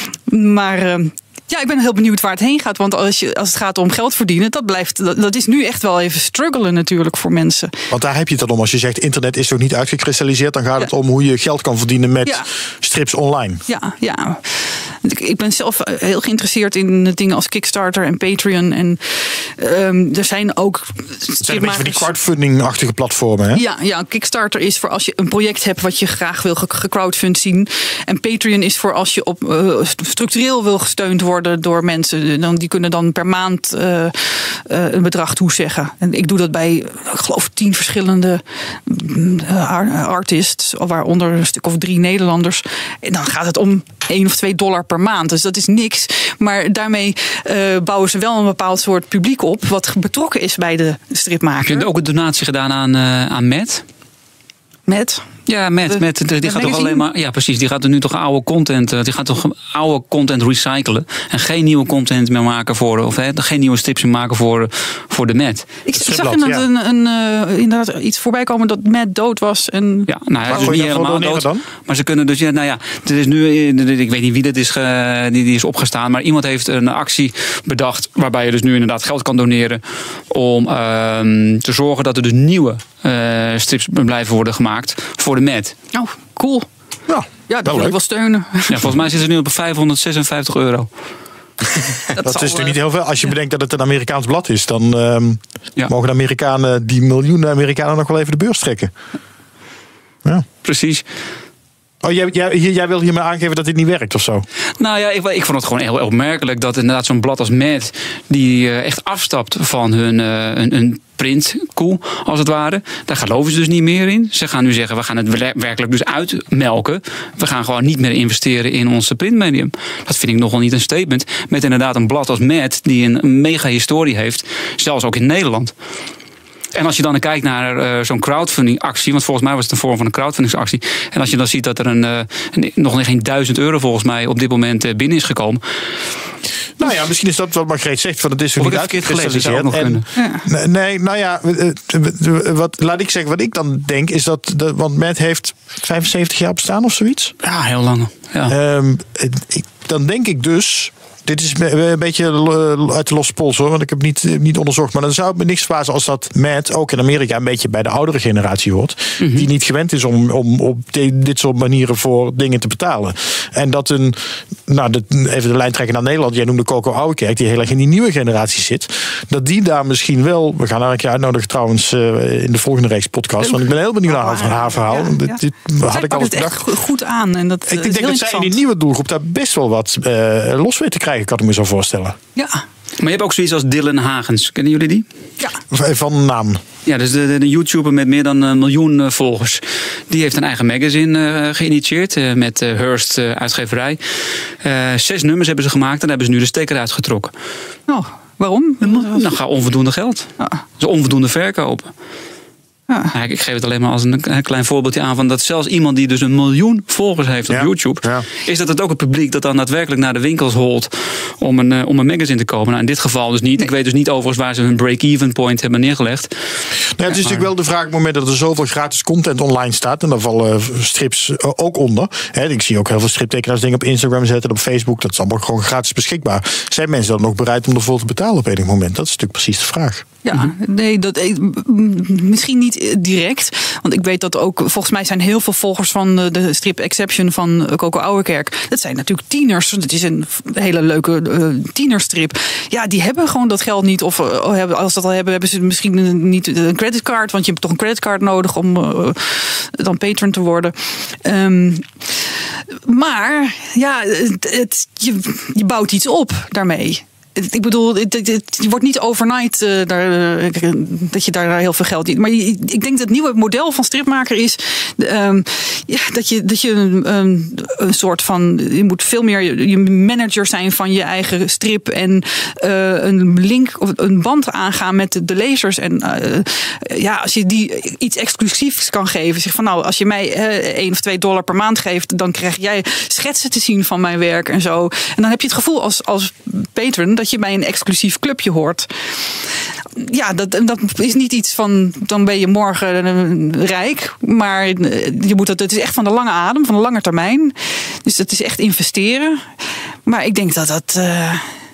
Maar uh, ja, ik ben heel benieuwd waar het heen gaat. Want als, je, als het gaat om geld verdienen, dat, blijft, dat, dat is nu echt wel even struggelen natuurlijk voor mensen. Want daar heb je het dan om. Als je zegt internet is nog niet uitgekristalliseerd, dan gaat ja. het om hoe je geld kan verdienen met ja. strips online. Ja, ja. Ik ben zelf heel geïnteresseerd in dingen als Kickstarter en Patreon. En um, er zijn ook... Het zijn een beetje van die crowdfunding-achtige platformen, hè? Ja, ja, Kickstarter is voor als je een project hebt wat je graag wil gecrowdfund zien. En Patreon is voor als je op uh, structureel wil gesteund worden door mensen. Dan, die kunnen dan per maand uh, uh, een bedrag toezeggen. En ik doe dat bij, ik geloof, tien verschillende uh, artists. Waaronder een stuk of drie Nederlanders. En dan gaat het om één of twee dollar per maand. Dus dat is niks. Maar daarmee uh, bouwen ze wel een bepaald soort publiek op wat betrokken is bij de stripmaker. Je hebt ook een donatie gedaan aan, uh, aan Matt. Met? Ja, met, de, met die gaat magazine? toch alleen maar. Ja, precies. Die gaat er nu toch oude content. Die gaat toch oude content recyclen. En geen nieuwe content meer maken voor. Of hè, geen nieuwe strips meer maken voor, voor de Matt. Ik, ik zag inderdaad, ja. een, een, uh, inderdaad iets voorbij komen dat Matt dood was. En ja, nou hij is dus niet helemaal dood. Dan? Maar ze kunnen dus, ja, nou ja, er is nu, ik weet niet wie dat is, uh, die, die is opgestaan. Maar iemand heeft een actie bedacht. Waarbij je dus nu inderdaad geld kan doneren. Om uh, te zorgen dat er dus nieuwe uh, strips blijven worden gemaakt voor de Matt. Oh, cool. Ja, ja dat wil ik wel steunen. Ja, volgens mij zit ze nu op vijfhonderdzesenvijftig euro. dat dat is natuurlijk niet heel veel. Als je ja. bedenkt dat het een Amerikaans blad is, dan um, ja. mogen de Amerikanen, die miljoenen Amerikanen, nog wel even de beurs trekken. Ja. Precies. Oh, jij, jij, jij wil hiermee aangeven dat dit niet werkt of zo? Nou ja, ik, ik vond het gewoon heel opmerkelijk dat inderdaad zo'n blad als Mad, die uh, echt afstapt van hun, uh, hun, hun printkoe, als het ware. Daar geloven ze dus niet meer in. Ze gaan nu zeggen, we gaan het werkelijk dus uitmelken. We gaan gewoon niet meer investeren in onze printmedium. Dat vind ik nogal niet een statement. Met inderdaad een blad als Mad, die een mega historie heeft. Zelfs ook in Nederland. En als je dan kijkt naar uh, zo'n crowdfunding actie, want volgens mij was het een vorm van een crowdfundingsactie. En als je dan ziet dat er een, uh, een nog geen duizend euro volgens mij op dit moment uh, binnen is gekomen. Nou ja, misschien is dat wat Margreet zegt, van het is nog niet uitgekristalliseerd. En, ja. Nee, nou ja, wat, laat ik zeggen, wat ik dan denk is dat, de, want Matt heeft vijfenzeventig jaar bestaan of zoiets. Ja, heel lang. Ja. Um, ik, dan denk ik dus. Dit is een beetje uit de losse pols hoor, want ik heb niet, niet onderzocht. Maar dan zou het me niks verbazen als dat Matt ook in Amerika een beetje bij de oudere generatie hoort. Mm-hmm. Die niet gewend is om, om op dit soort manieren voor dingen te betalen. En dat een, nou de, even de lijn trekken naar Nederland. Jij noemde Coco Ouwekerk, die heel erg in die nieuwe generatie zit. Dat die daar misschien wel, we gaan haar een keer uitnodigen trouwens uh, in de volgende reeks podcast. Want ik ben heel benieuwd naar haar, haar verhaal. Ja, ja. Dit, dit had ik al eens bedacht. Echt goed aan. En dat, ik denk dat zij in die nieuwe doelgroep daar best wel wat uh, los weet te krijgen. Ik had ik me zo voorstellen. Ja. Maar je hebt ook zoiets als Dylan Hagens. Kennen jullie die? Ja. Van naam. Ja, dus de, de, de YouTuber met meer dan een miljoen uh, volgers. Die heeft een eigen magazine uh, geïnitieerd. Uh, met uh, Hearst uh, uitgeverij. Uh, zes nummers hebben ze gemaakt. En daar hebben ze nu de stekker uitgetrokken. Oh. Waarom? Nou, ga onvoldoende geld. Ah. Dus onvoldoende verkopen. Ja. Ja, ik geef het alleen maar als een, een klein voorbeeldje aan van dat zelfs iemand die dus een miljoen volgers heeft op Ja. YouTube, Ja. is dat het ook het publiek dat dan daadwerkelijk naar de winkels holt om een, uh, om een magazine te kopen. Nou, in dit geval dus niet. Nee. Ik weet dus niet overigens waar ze hun break-even point hebben neergelegd. Nou, het is maar natuurlijk wel de vraag op het moment dat er zoveel gratis content online staat. En daar vallen strips ook onder. He, ik zie ook heel veel striptekenaars dingen op Instagram zetten, op Facebook. Dat is allemaal gewoon gratis beschikbaar. Zijn mensen dan ook bereid om ervoor te betalen op enig moment? Dat is natuurlijk precies de vraag. Ja, nee, dat, misschien niet direct. Want ik weet dat ook, volgens mij zijn heel veel volgers van de strip Exception van Coco Ouwerkerk. Dat zijn natuurlijk tieners. Dat is een hele leuke uh, tienerstrip. Ja, die hebben gewoon dat geld niet. Of uh, als ze dat al hebben, hebben ze misschien niet een creditcard. Want je hebt toch een creditcard nodig om uh, dan patron te worden. Um, maar ja, het, het, je, je bouwt iets op daarmee. Ik bedoel, het, het, het wordt niet overnight uh, daar, uh, dat je daar heel veel geld in. Maar je, ik denk dat het nieuwe model van stripmaker is um, ja, dat je, dat je een, een, een soort van. Je moet veel meer je manager zijn van je eigen strip. En uh, een link of een band aangaan met de, de lezers. En uh, ja, als je die iets exclusiefs kan geven. Zeg van nou, als je mij uh, één of twee dollar per maand geeft, dan krijg jij schetsen te zien van mijn werk en zo. En dan heb je het gevoel als, als patron dat je bij een exclusief clubje hoort. Ja, dat, dat is niet iets van dan ben je morgen rijk, maar je moet het, het is echt van de lange adem, van de lange termijn. Dus het is echt investeren. Maar ik denk dat dat uh,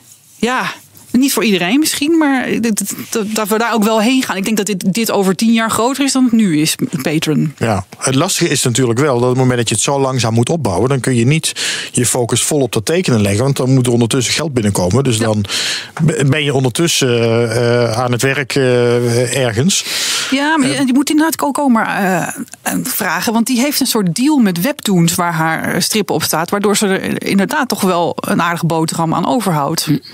ja, niet voor iedereen misschien, maar dat, dat, dat we daar ook wel heen gaan. Ik denk dat dit, dit over tien jaar groter is dan het nu is, Patreon. Ja, het lastige is natuurlijk wel dat op het moment dat je het zo langzaam moet opbouwen, dan kun je niet je focus vol op dat tekenen leggen, want dan moet er ondertussen geld binnenkomen. Dus ja. Dan ben je ondertussen uh, aan het werk uh, ergens. Ja, maar je, je moet inderdaad Coco maar uh, vragen, want die heeft een soort deal met Webtoons waar haar strip op staat, waardoor ze er inderdaad toch wel een aardige boterham aan overhoudt. Hm.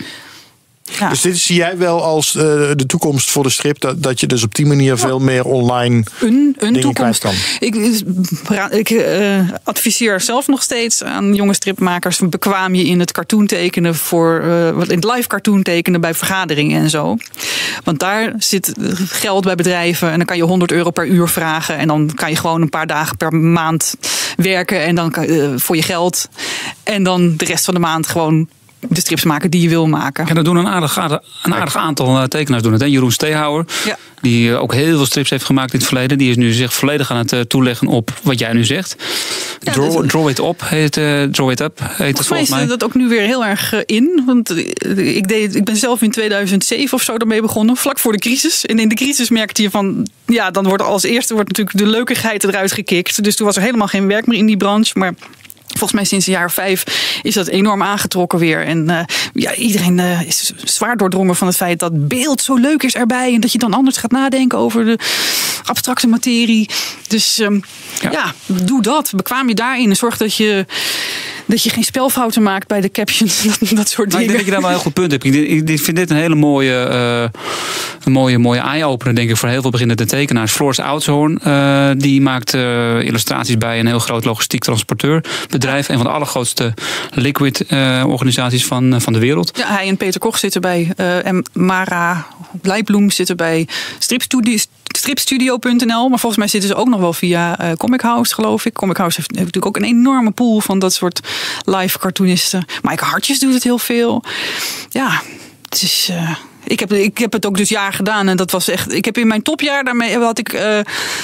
Ja. Dus dit zie jij wel als uh, de toekomst voor de strip, dat, dat je dus op die manier veel meer online een, een dingen toekomst kwijt kan? Ik, ik uh, adviseer zelf nog steeds aan jonge stripmakers, bekwaam je in het cartoon tekenen voor uh, in het live cartoon tekenen bij vergaderingen en zo. Want daar zit geld bij bedrijven en dan kan je honderd euro per uur vragen en dan kan je gewoon een paar dagen per maand werken en dan uh, voor je geld en dan de rest van de maand gewoon de strips maken die je wil maken. Ja, dat doen een aardig, een aardig aantal tekenaars doen het. Hè? Jeroen Steehouwer, ja. die ook heel veel strips heeft gemaakt in het verleden. Die is nu zich volledig aan het toeleggen op wat jij nu zegt. Ja, draw, dat, draw It Up heet uh, Draw It Up heet het volgens mij. Is dat ook nu weer heel erg in. Want ik, deed, ik ben zelf in tweeduizend zeven of zo daarmee begonnen. Vlak voor de crisis. En in de crisis merkte je van, ja, dan wordt als eerste wordt natuurlijk de leukigheid eruit gekikt. Dus toen was er helemaal geen werk meer in die branche. Maar volgens mij sinds een jaar vijf is dat enorm aangetrokken weer. En uh, ja, iedereen uh, is zwaar doordrongen van het feit dat beeld zo leuk is erbij. En dat je dan anders gaat nadenken over de abstracte materie. Dus um, ja. ja, doe dat. Bekwaam je daarin. En zorg dat je, dat je geen spelfouten maakt bij de captions. Dat, dat soort dingen. dingen. Ik denk dat je daar wel een heel goed punt hebt. Ik, ik vind dit een hele mooie, uh, een mooie, mooie eye-opener, denk ik, voor heel veel beginnende tekenaars. Floris Oudshoorn, uh, die maakt uh, illustraties bij een heel groot logistiek transporteurbedrijf. Een van de allergrootste liquid uh, organisaties van, uh, van de wereld. Ja, hij en Peter Koch zitten bij uh, en Mara Blijbloem zitten bij stripstudio. stripstudio punt n l, maar volgens mij zitten ze ook nog wel via uh, Comic House, geloof ik. Comic House heeft, heeft natuurlijk ook een enorme pool van dat soort live cartoonisten. Maaike Hartjes doet het heel veel. Ja, het is... Uh, ik, heb, ik heb het ook dus jaar gedaan en dat was echt... Ik heb in mijn topjaar, daarmee had ik... Uh,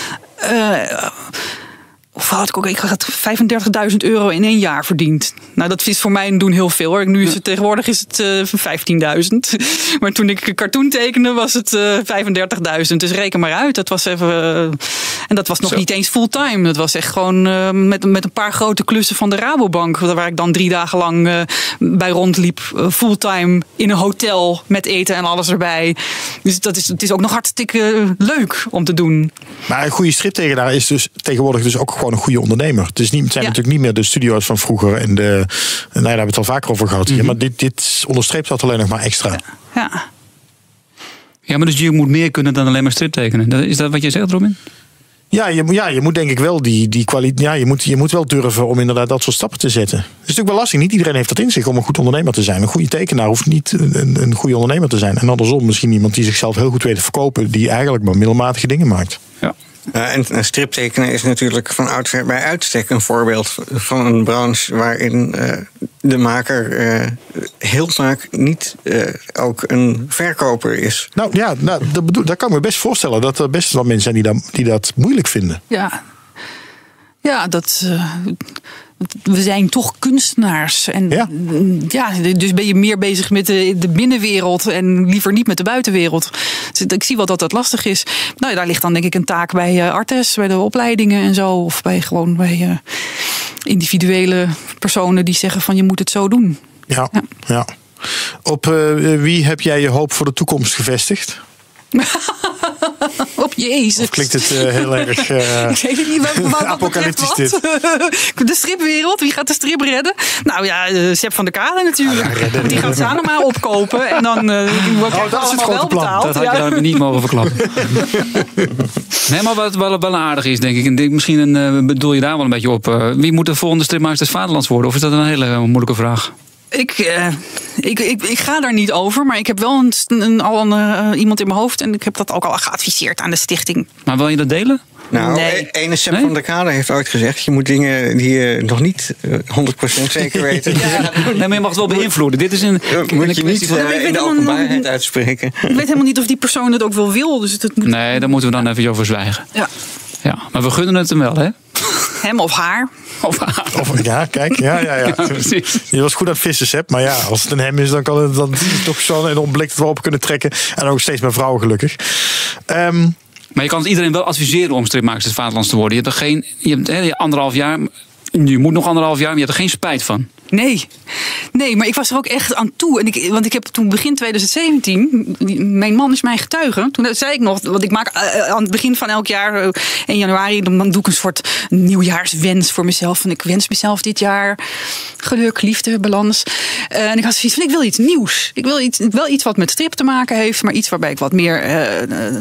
uh, Of had ik ook, ik had vijfendertigduizend euro in één jaar verdiend. Nou, dat is voor mij doen heel veel hoor. Nu is het tegenwoordig is het uh, vijftienduizend. Maar toen ik cartoon tekende was het uh, vijfendertigduizend. Dus reken maar uit. Dat was even. Uh, en dat was nog Zo. niet eens fulltime. Dat was echt gewoon uh, met, met een paar grote klussen van de Rabobank. Waar ik dan drie dagen lang uh, bij rondliep. Uh, fulltime in een hotel met eten en alles erbij. Dus dat is, het is ook nog hartstikke leuk om te doen. Maar een goede striptekenaar is dus tegenwoordig dus ook gewoon een goede ondernemer. Het is niet, het zijn ja. natuurlijk niet meer de studio's van vroeger en de. Nou ja, daar hebben we het al vaker over gehad. Mm-hmm. Maar dit, dit onderstreept dat alleen nog maar extra. Ja. ja. Ja, maar dus je moet meer kunnen dan alleen maar strip tekenen. Is dat wat je zegt, Robin? Ja, je, ja, je moet denk ik wel die, die kwaliteit. Ja, je moet, je moet wel durven om inderdaad dat soort stappen te zetten. Het is natuurlijk wel lastig. Niet iedereen heeft dat in zich om een goed ondernemer te zijn. Een goede tekenaar hoeft niet een, een goede ondernemer te zijn. En andersom misschien iemand die zichzelf heel goed weet te verkopen, die eigenlijk maar middelmatige dingen maakt. Ja. Uh, en een striptekenen is natuurlijk van oudsher bij uitstek een voorbeeld van een branche waarin uh, de maker uh, heel vaak niet uh, ook een verkoper is. Nou ja, nou, dat, bedoel, dat kan ik me best voorstellen dat er best wel mensen zijn die dat, die dat moeilijk vinden. Ja, ja dat. Uh, we zijn toch kunstenaars. En ja. ja, dus ben je meer bezig met de, de binnenwereld en liever niet met de buitenwereld. Dus ik zie wel dat dat lastig is. Nou, daar ligt dan denk ik een taak bij uh, Artes, bij de opleidingen en zo. Of bij gewoon bij uh, individuele personen die zeggen van je moet het zo doen. Ja, ja. ja. Op uh, wie heb jij je hoop voor de toekomst gevestigd? Op Jezus. Of klinkt het uh, heel erg uh, ik weet het niet, wat, wat apocalyptisch dit? De stripwereld, wie gaat de strip redden? Nou ja, uh, Sepp van der Kade natuurlijk. Ah, ja, die gaat Sanoma opkopen en dan uh, wordt oh, dat is het grote plan. Betaald. Dat had je ja. dan niet mogen verklappen. Nee, maar wat wel, wel aardig is, denk ik. En denk, misschien een, uh, bedoel je daar wel een beetje op. Uh, wie moet de volgende stripmaker des Vaderlands worden? Of is dat een hele uh, moeilijke vraag? Ik, uh, ik, ik, ik ga daar niet over, maar ik heb wel een, een, al een, uh, iemand in mijn hoofd en ik heb dat ook al geadviseerd aan de stichting. Maar wil je dat delen? Nou, nee. ene Sepp nee? van der Kade heeft ooit gezegd, je moet dingen die je nog niet uh, honderd procent zeker weet. Ja. Nee, maar je mag het wel beïnvloeden. Dit is een, moet je niet van, uh, in de openbaarheid nog, uitspreken. Ik weet helemaal niet of die persoon het ook wel wil. Dus het moet... Nee, daar moeten we dan even over zwijgen. Ja. Ja, maar we gunnen het hem wel, hè? Hem of haar. Of haar. Of, ja, kijk. Ja, ja, ja. ja je was goed aan het vissen, Sepp. Maar ja, als het een hem is, dan kan het dan toch zo'n enorm blik het wel op kunnen trekken. En ook steeds meer vrouwen, gelukkig. Um, maar je kan het iedereen wel adviseren om stripmakers des Vaderlands te worden. Je hebt er geen... Je hebt hè, anderhalf jaar... Je moet nog anderhalf jaar, maar je hebt er geen spijt van. Nee, nee, maar ik was er ook echt aan toe. En ik, want ik heb toen begin twintig zeventien, mijn man is mijn getuige. Toen zei ik nog, want ik maak aan het begin van elk jaar, in januari, dan doe ik een soort nieuwjaarswens voor mezelf. En ik wens mezelf dit jaar geluk, liefde, balans. Uh, en ik had zoiets van, ik wil iets nieuws. Ik wil iets, wel iets wat met strip te maken heeft, maar iets waarbij ik wat meer, uh, uh,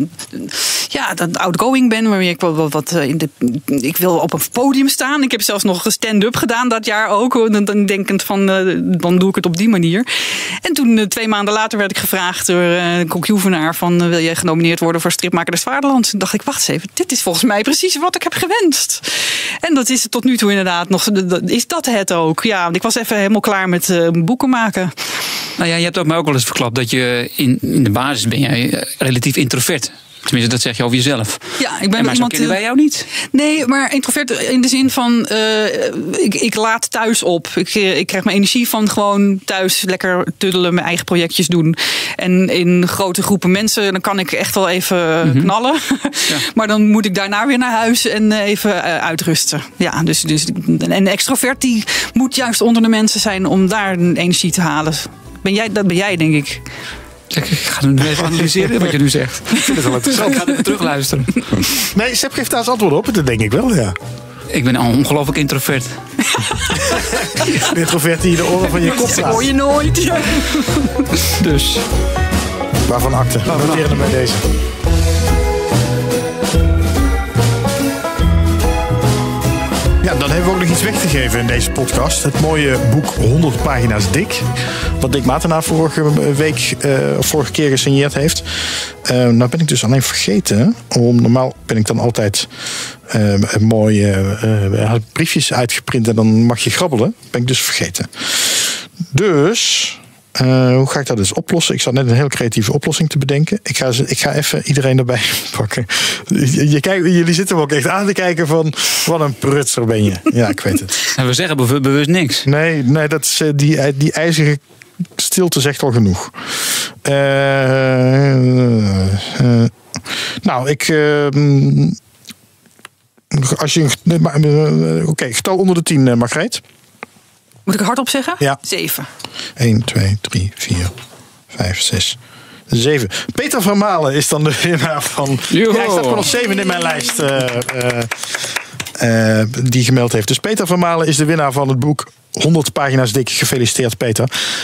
ja, outgoing ben. Waarmee ik wel wat uh, in de, ik wil op een podium staan. Ik heb zelfs nog stand-up gedaan dat jaar ook. Dan, dan denkend van, uh, dan doe ik het op die manier. En toen, uh, twee maanden later, werd ik gevraagd door uh, Kok Joevenaar van, uh, wil je genomineerd worden voor Stripmaker des Vaderlands? Toen dacht ik, wacht eens even, dit is volgens mij precies wat ik heb gewenst. En dat is het tot nu toe inderdaad nog, is dat het ook. Ja, ik was even helemaal klaar met uh, boeken maken. Nou ja, je hebt ook mij ook wel eens verklapt dat je in, in de basis ben jij relatief introvert. Tenminste, dat zeg je over jezelf. Ja, ik ben maar iemand. Kennen wij jou niet? Nee, maar introvert in de zin van, uh, ik, ik laat thuis op. Ik, ik krijg mijn energie van gewoon thuis lekker tuddelen, mijn eigen projectjes doen. En in grote groepen mensen, dan kan ik echt wel even mm-hmm. knallen. Ja. Maar dan moet ik daarna weer naar huis en even uh, uitrusten. Ja, dus, dus een extrovert die moet juist onder de mensen zijn om daar energie te halen. Ben jij, dat ben jij, denk ik. Ik ga nu even analyseren wat je nu zegt. Ik vind het wel interessant. Ik ga even terugluisteren. Nee, Sepp geeft daar eens antwoord op. Dat denk ik wel, ja. Ik ben een ongelooflijk introvert. Een introvert die je de oren van je kop slaat. Dat hoor je nooit. Ja. Dus. Waarvan akte? We noteren hem bij deze. Ja, dan hebben we ook nog iets weg te geven in deze podcast. Het mooie boek honderd pagina's dik. Wat Dick Matenaar vorige week, uh, vorige keer gesigneerd heeft. Uh, nou ben ik dus alleen vergeten. Om, normaal ben ik dan altijd uh, mooie uh, briefjes uitgeprint. En dan mag je grabbelen. Ben ik dus vergeten. Dus... Uh, hoe ga ik dat dus oplossen? Ik zat net een heel creatieve oplossing te bedenken. Ik ga, ik ga even iedereen erbij pakken. Je, je kijk, jullie zitten me ook echt aan te kijken van... wat een prutser ben je. Ja, ik weet het. En we zeggen bewust, bewust niks. Nee, nee dat is, die, die ijzige stilte zegt al genoeg. Uh, uh, uh, nou, ik... Uh, als je... Uh, Oké, okay, getal onder de tien, uh, Margreet. Moet ik hardop zeggen? Ja. Zeven. één, twee, drie, vier, vijf, zes, zeven. Peter van Malen is dan de winnaar van... Ja, hij staat gewoon op zeven in mijn lijst. Uh, uh, uh, die gemeld heeft. Dus Peter van Malen is de winnaar van het boek honderd pagina's dik. Gefeliciteerd, Peter.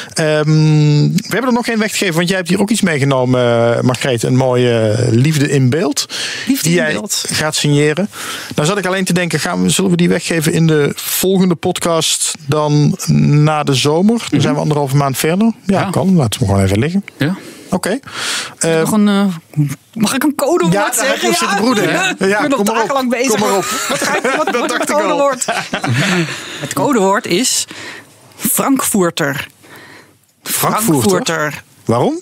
Um, we hebben er nog geen weg te geven, want jij hebt hier ook iets meegenomen, uh, Margreet. Een mooie uh, Liefde in Beeld. Liefde die in jij Beeld. Gaat signeren. Nou zat ik alleen te denken, gaan we, zullen we die weggeven in de volgende podcast dan na de zomer? Dan mm-hmm. zijn we anderhalve maand verder. Ja, ja. kan. Laten we gewoon even liggen. Ja. Oké. Okay. Uh, uh, mag ik een codewoord ja, zeggen? Ja, zitten broeden. Ja, ja, ik ben nog dagenlang bezig. Kom maar op. Wat ga ik, wat, wat het codewoord? Het codewoord is Frankfurter. Frankfurter? Frankfurter. Waarom?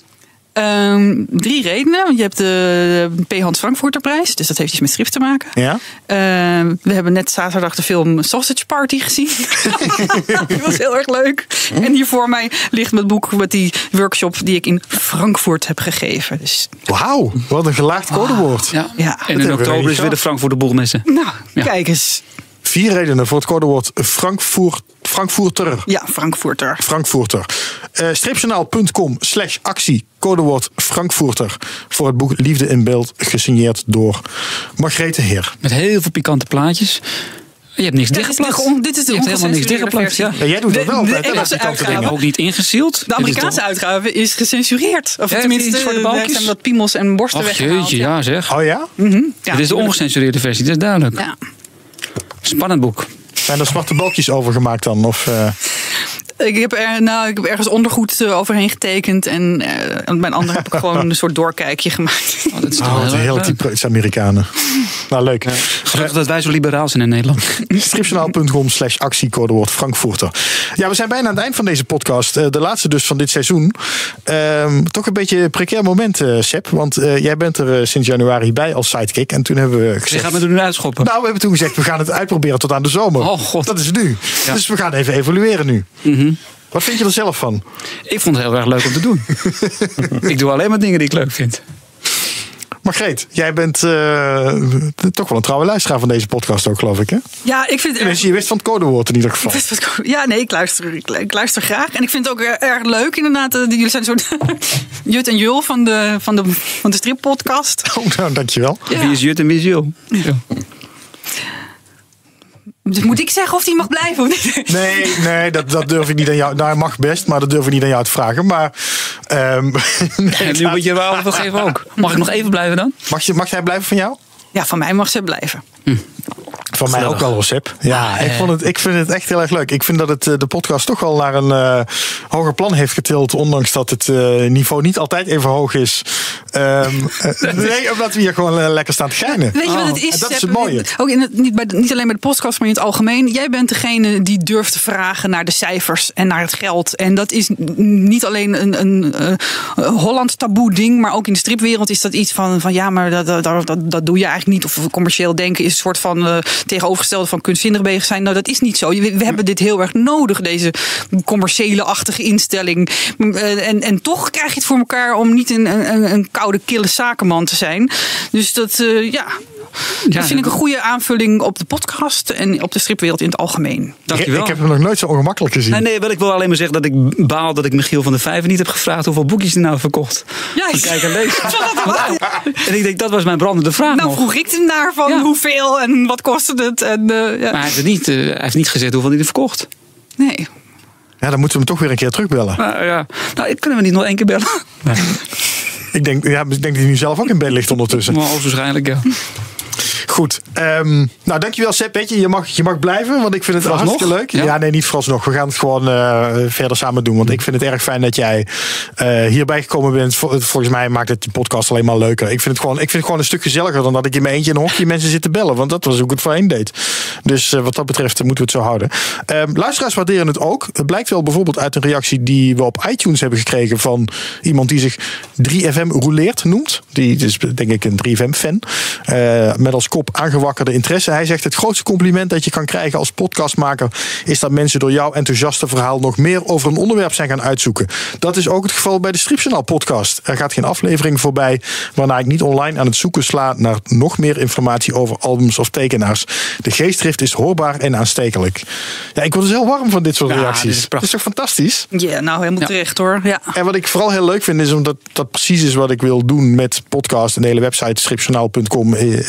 Um, drie redenen. Want je hebt de P. Hans Frankfurterprijs. Dus dat heeft iets met schrift te maken. Ja. Uh, we hebben net zaterdag de film Sausage Party gezien. Dat was heel erg leuk. Hm? En hier voor mij ligt mijn boek met die workshop die ik in Frankfurt heb gegeven. Dus... Wauw, wat een gelaagd codewoord. Ah, ja. Ja. En in oktober is weer de Frankfurter Boegmessen. Nou, ja. Kijk eens. Vier redenen voor het codewoord Frankfurt, Frankfurter. Ja, Frankfurter. Frankfurter. Uh, stripjournaal.com slash actie, codewoord Frankfurter. Voor het boek Liefde in Beeld, gesigneerd door Margrethe Heer. Met heel veel pikante plaatjes. Je hebt niks dichtgeplakt. Dit is de je hebt helemaal niks dichtgeplakt. Ja. Ja, jij doet dat wel. De, de, de Engelse uitgave. Ook niet ingezield. De Amerikaanse uitgave is gecensureerd. Of ja, tenminste, er zijn wat piemels en borsten weggehaald. Jeetje, ja zeg. Oh ja? Mm-hmm. Ja, dit is de ongecensureerde versie, dat is duidelijk. Ja. Spannend boek. Zijn er zwarte balkjes over gemaakt dan? Of, uh... Ik heb, er, nou, ik heb ergens ondergoed overheen getekend. En uh, mijn andere heb ik gewoon een soort doorkijkje gemaakt. Oh, dat is toch oh, heel typisch Amerikanen. Nou, leuk. Ja. Gelukkig dat wij zo liberaal zijn in Nederland. stripjournaal.com slash actie, codewoord Frankfurter. Ja, we zijn bijna aan het eind van deze podcast. Uh, de laatste dus van dit seizoen. Uh, toch een beetje een precair moment, uh, Sepp. Want uh, jij bent er uh, sinds januari bij als sidekick. En toen hebben we gezegd... Je gaat me er nu uitschoppen. Nou, we hebben toen gezegd, we gaan het uitproberen tot aan de zomer. Oh god. Dat is nu. Ja. Dus we gaan even evalueren nu. Mm-hmm. Wat vind je er zelf van? Ik vond het heel erg leuk om te doen. Ik doe alleen maar dingen die ik leuk vind. Margreet, jij bent uh, toch wel een trouwe luisteraar van deze podcast ook, geloof ik, hè? Ja, ik vind... Dus je wist van het codewoord in ieder geval. Ja, nee, ik luister, ik luister graag. En ik vind het ook erg leuk, inderdaad. Jullie zijn een soort Jut en Jul van de, van de, van de strippodcast. Oh, nou, dankjewel. Ja. Wie is Jut en wie is Jul? Ja. Dus moet ik zeggen of die mag blijven of niet? Nee, nee dat, dat durf ik niet aan jou. Nou, hij mag best, maar dat durf ik niet aan jou te vragen. Maar um, nee, en nu moet je wel antwoord geven ook. Mag ik nog even blijven dan? Mag, je, mag jij blijven van jou? Ja, van mij mag ze blijven. Hm. Van mij ook wel, Rossep. Ja, ah, ik, vond het, ik vind het echt heel erg leuk. Ik vind dat het de podcast toch wel naar een uh, hoger plan heeft getild. Ondanks dat het uh, niveau niet altijd even hoog is. Um, uh, nee, omdat we hier gewoon uh, lekker staan te geinen. Weet je wat het is? En dat is het mooie. Ook in het, niet, bij de, niet alleen bij de podcast, maar in het algemeen. Jij bent degene die durft te vragen naar de cijfers en naar het geld. En dat is niet alleen een, een, een, een Hollands taboe ding. Maar ook in de stripwereld is dat iets van, van ja, maar dat, dat, dat, dat doe je eigenlijk niet. Of commercieel denken is een soort van uh, tegenovergestelde van kunstzinnig bezig zijn. Nou, dat is niet zo. We, we hebben dit heel erg nodig, deze commerciële-achtige instelling. Uh, en, en toch krijg je het voor elkaar om niet een, een, een koude, kille zakenman te zijn. Dus dat, uh, ja... Dat ja, vind ik een goede aanvulling op de podcast en op de stripwereld in het algemeen. Dankjewel. Ik heb hem nog nooit zo ongemakkelijk gezien. Nee, nee, wel, ik wil alleen maar zeggen dat ik baal dat ik Michiel van der Vijver niet heb gevraagd hoeveel boekjes hij nou verkocht. Ja, kijk en lees. En ik denk, dat was mijn brandende vraag. Nou, nog. vroeg ik hem naar van ja. hoeveel en wat kostte het. En, uh, ja. Maar hij heeft, het niet, uh, hij heeft niet gezegd hoeveel hij er verkocht. Nee. Ja, dan moeten we hem toch weer een keer terugbellen. Nou, ja. nou kunnen we niet nog één keer bellen? Nee. Ik denk, ja, ik denk dat hij nu zelf ook in bed ligt ondertussen. Maar waarschijnlijk, ja. Goed. Um, nou, dankjewel Sepp. Weet je, je mag, je mag blijven, want ik vind het vooralsnog hartstikke leuk. Ja? ja, nee, niet vooralsnog. We gaan het gewoon uh, verder samen doen. Want ik vind het erg fijn dat jij uh, hierbij gekomen bent. Vol, volgens mij maakt het de podcast alleen maar leuker. Ik vind het gewoon, ik vind het gewoon een stuk gezelliger dan dat ik in mijn eentje in een hokje mensen zit te bellen. Want dat was hoe ik het voorheen deed. Dus uh, wat dat betreft moeten we het zo houden. Um, luisteraars waarderen het ook. Het blijkt wel bijvoorbeeld uit een reactie die we op iTunes hebben gekregen van iemand die zich drie F M rouleert noemt. Die is denk ik een drie F M fan. Uh, met als kop aangewakkerde interesse. Hij zegt: het grootste compliment dat je kan krijgen als podcastmaker is dat mensen door jouw enthousiaste verhaal nog meer over een onderwerp zijn gaan uitzoeken. Dat is ook het geval bij de Stripjournaal podcast. Er gaat geen aflevering voorbij waarna ik niet online aan het zoeken sla naar nog meer informatie over albums of tekenaars. De geestdrift is hoorbaar en aanstekelijk. Ja, ik word dus heel warm van dit soort ja, reacties. Dit is, dat is toch fantastisch? Ja, nou helemaal ja. terecht hoor. Ja. En wat ik vooral heel leuk vind is omdat dat precies is wat ik wil doen met podcast en de hele website stripjournaal punt com en jij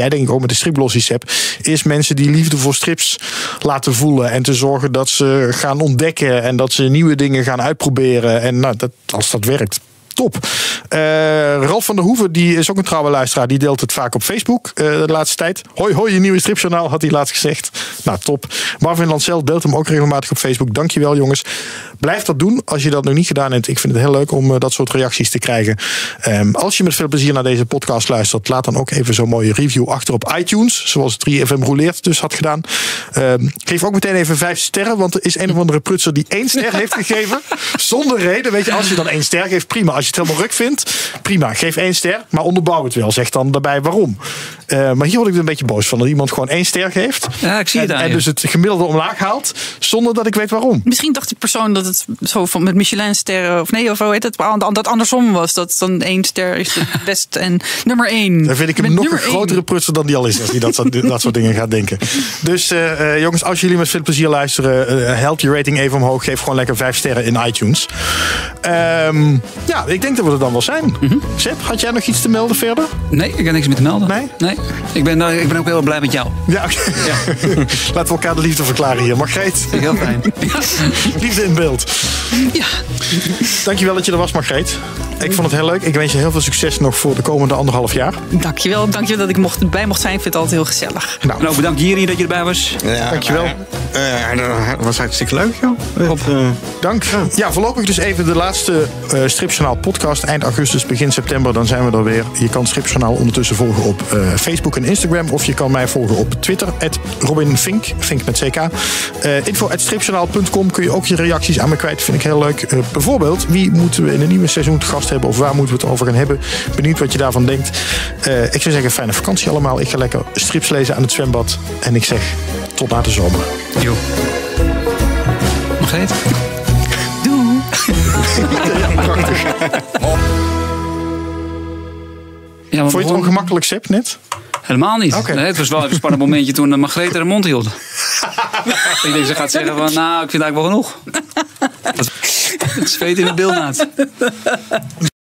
jij denk ik ook met de stripglossies hebt, is mensen die liefde voor strips laten voelen en te zorgen dat ze gaan ontdekken en dat ze nieuwe dingen gaan uitproberen. En nou, dat, als dat werkt, top. Uh, Ralf van der Hoeven, die is ook een trouwe luisteraar. Die deelt het vaak op Facebook uh, de laatste tijd. Hoi, hoi, je nieuwe stripjournaal, had hij laatst gezegd. Nou, top. Marvin Lancel deelt hem ook regelmatig op Facebook. Dankjewel, jongens. Blijf dat doen als je dat nog niet gedaan hebt. Ik vind het heel leuk om uh, dat soort reacties te krijgen. Um, als je met veel plezier naar deze podcast luistert, laat dan ook even zo'n mooie review achter op iTunes. Zoals drie F M Rouleert dus had gedaan. Um, geef ook meteen even vijf sterren, want er is een of andere prutser die één ster heeft gegeven. Zonder reden. Weet je, als je dan één ster geeft, prima. Als je het helemaal ruk vindt, prima. Geef één ster, maar onderbouw het wel. Zeg dan daarbij waarom. Uh, maar hier word ik er een beetje boos van. Dat iemand gewoon één ster geeft. Ja, ik zie het en, aan en je. dus het gemiddelde omlaag haalt, zonder dat ik weet waarom. Misschien dacht die persoon dat het zo van met Michelin-sterren, of nee, of hoe heet het, dat andersom was. Dat dan één ster is het best en nummer één. Dan vind ik hem Met nog een nummer grotere één. prutser dan die al is. Als die dat, soort- dat soort dingen gaat denken. Dus uh, uh, jongens, als jullie met veel plezier luisteren, uh, help je rating even omhoog. Geef gewoon lekker vijf sterren in iTunes. Um, ja, ik denk dat we er dan wel zijn. Mm-hmm. Sepp, had jij nog iets te melden verder? Nee, ik heb niks meer te melden. Nee? Nee. Ik ben, uh, ik ben ook heel blij met jou. Ja, okay. Ja. Laten we elkaar de liefde verklaren hier. Margreet, Vind ik heel fijn. liefde in beeld. Ja, Dankjewel dat je er was, Margreet. Ik vond het heel leuk. Ik wens je heel veel succes nog voor de komende anderhalf jaar. dankjewel. Dankjewel dat ik mocht, bij mocht zijn. Ik vind het altijd heel gezellig. Nou, En ook bedankt Jiri dat je erbij was. Ja, Dankjewel. Uh, dat was hartstikke leuk, joh. Op, uh, dank. Ja, voorlopig dus even de laatste uh, Stripjournaal podcast. Eind augustus, begin september, dan zijn we er weer. Je kan Stripjournaal ondertussen volgen op uh, Facebook en Instagram. Of je kan mij volgen op Twitter, at Robin Vink, Vink met C K. Uh, info at stripjournaal punt com kun je ook je reacties aan me kwijt. Vind ik heel leuk. Uh, bijvoorbeeld, wie moeten we in een nieuwe seizoen te gast hebben? Of waar moeten we het over gaan hebben? Benieuwd wat je daarvan denkt. Uh, ik zou zeggen, fijne vakantie allemaal. Ik ga lekker strips lezen aan het zwembad. En ik zeg, tot na de zomer. Jo. Margreet? Doei. Ja, prachtig. Ja, Vond je het ongemakkelijk, Sepp, net? Helemaal niet. Okay. Nee, het was wel even een spannend momentje toen uh, Margreet haar mond hield. Ik denk, ze gaat zeggen van, nou, ik vind het eigenlijk wel genoeg. Het zweet in het beeld na.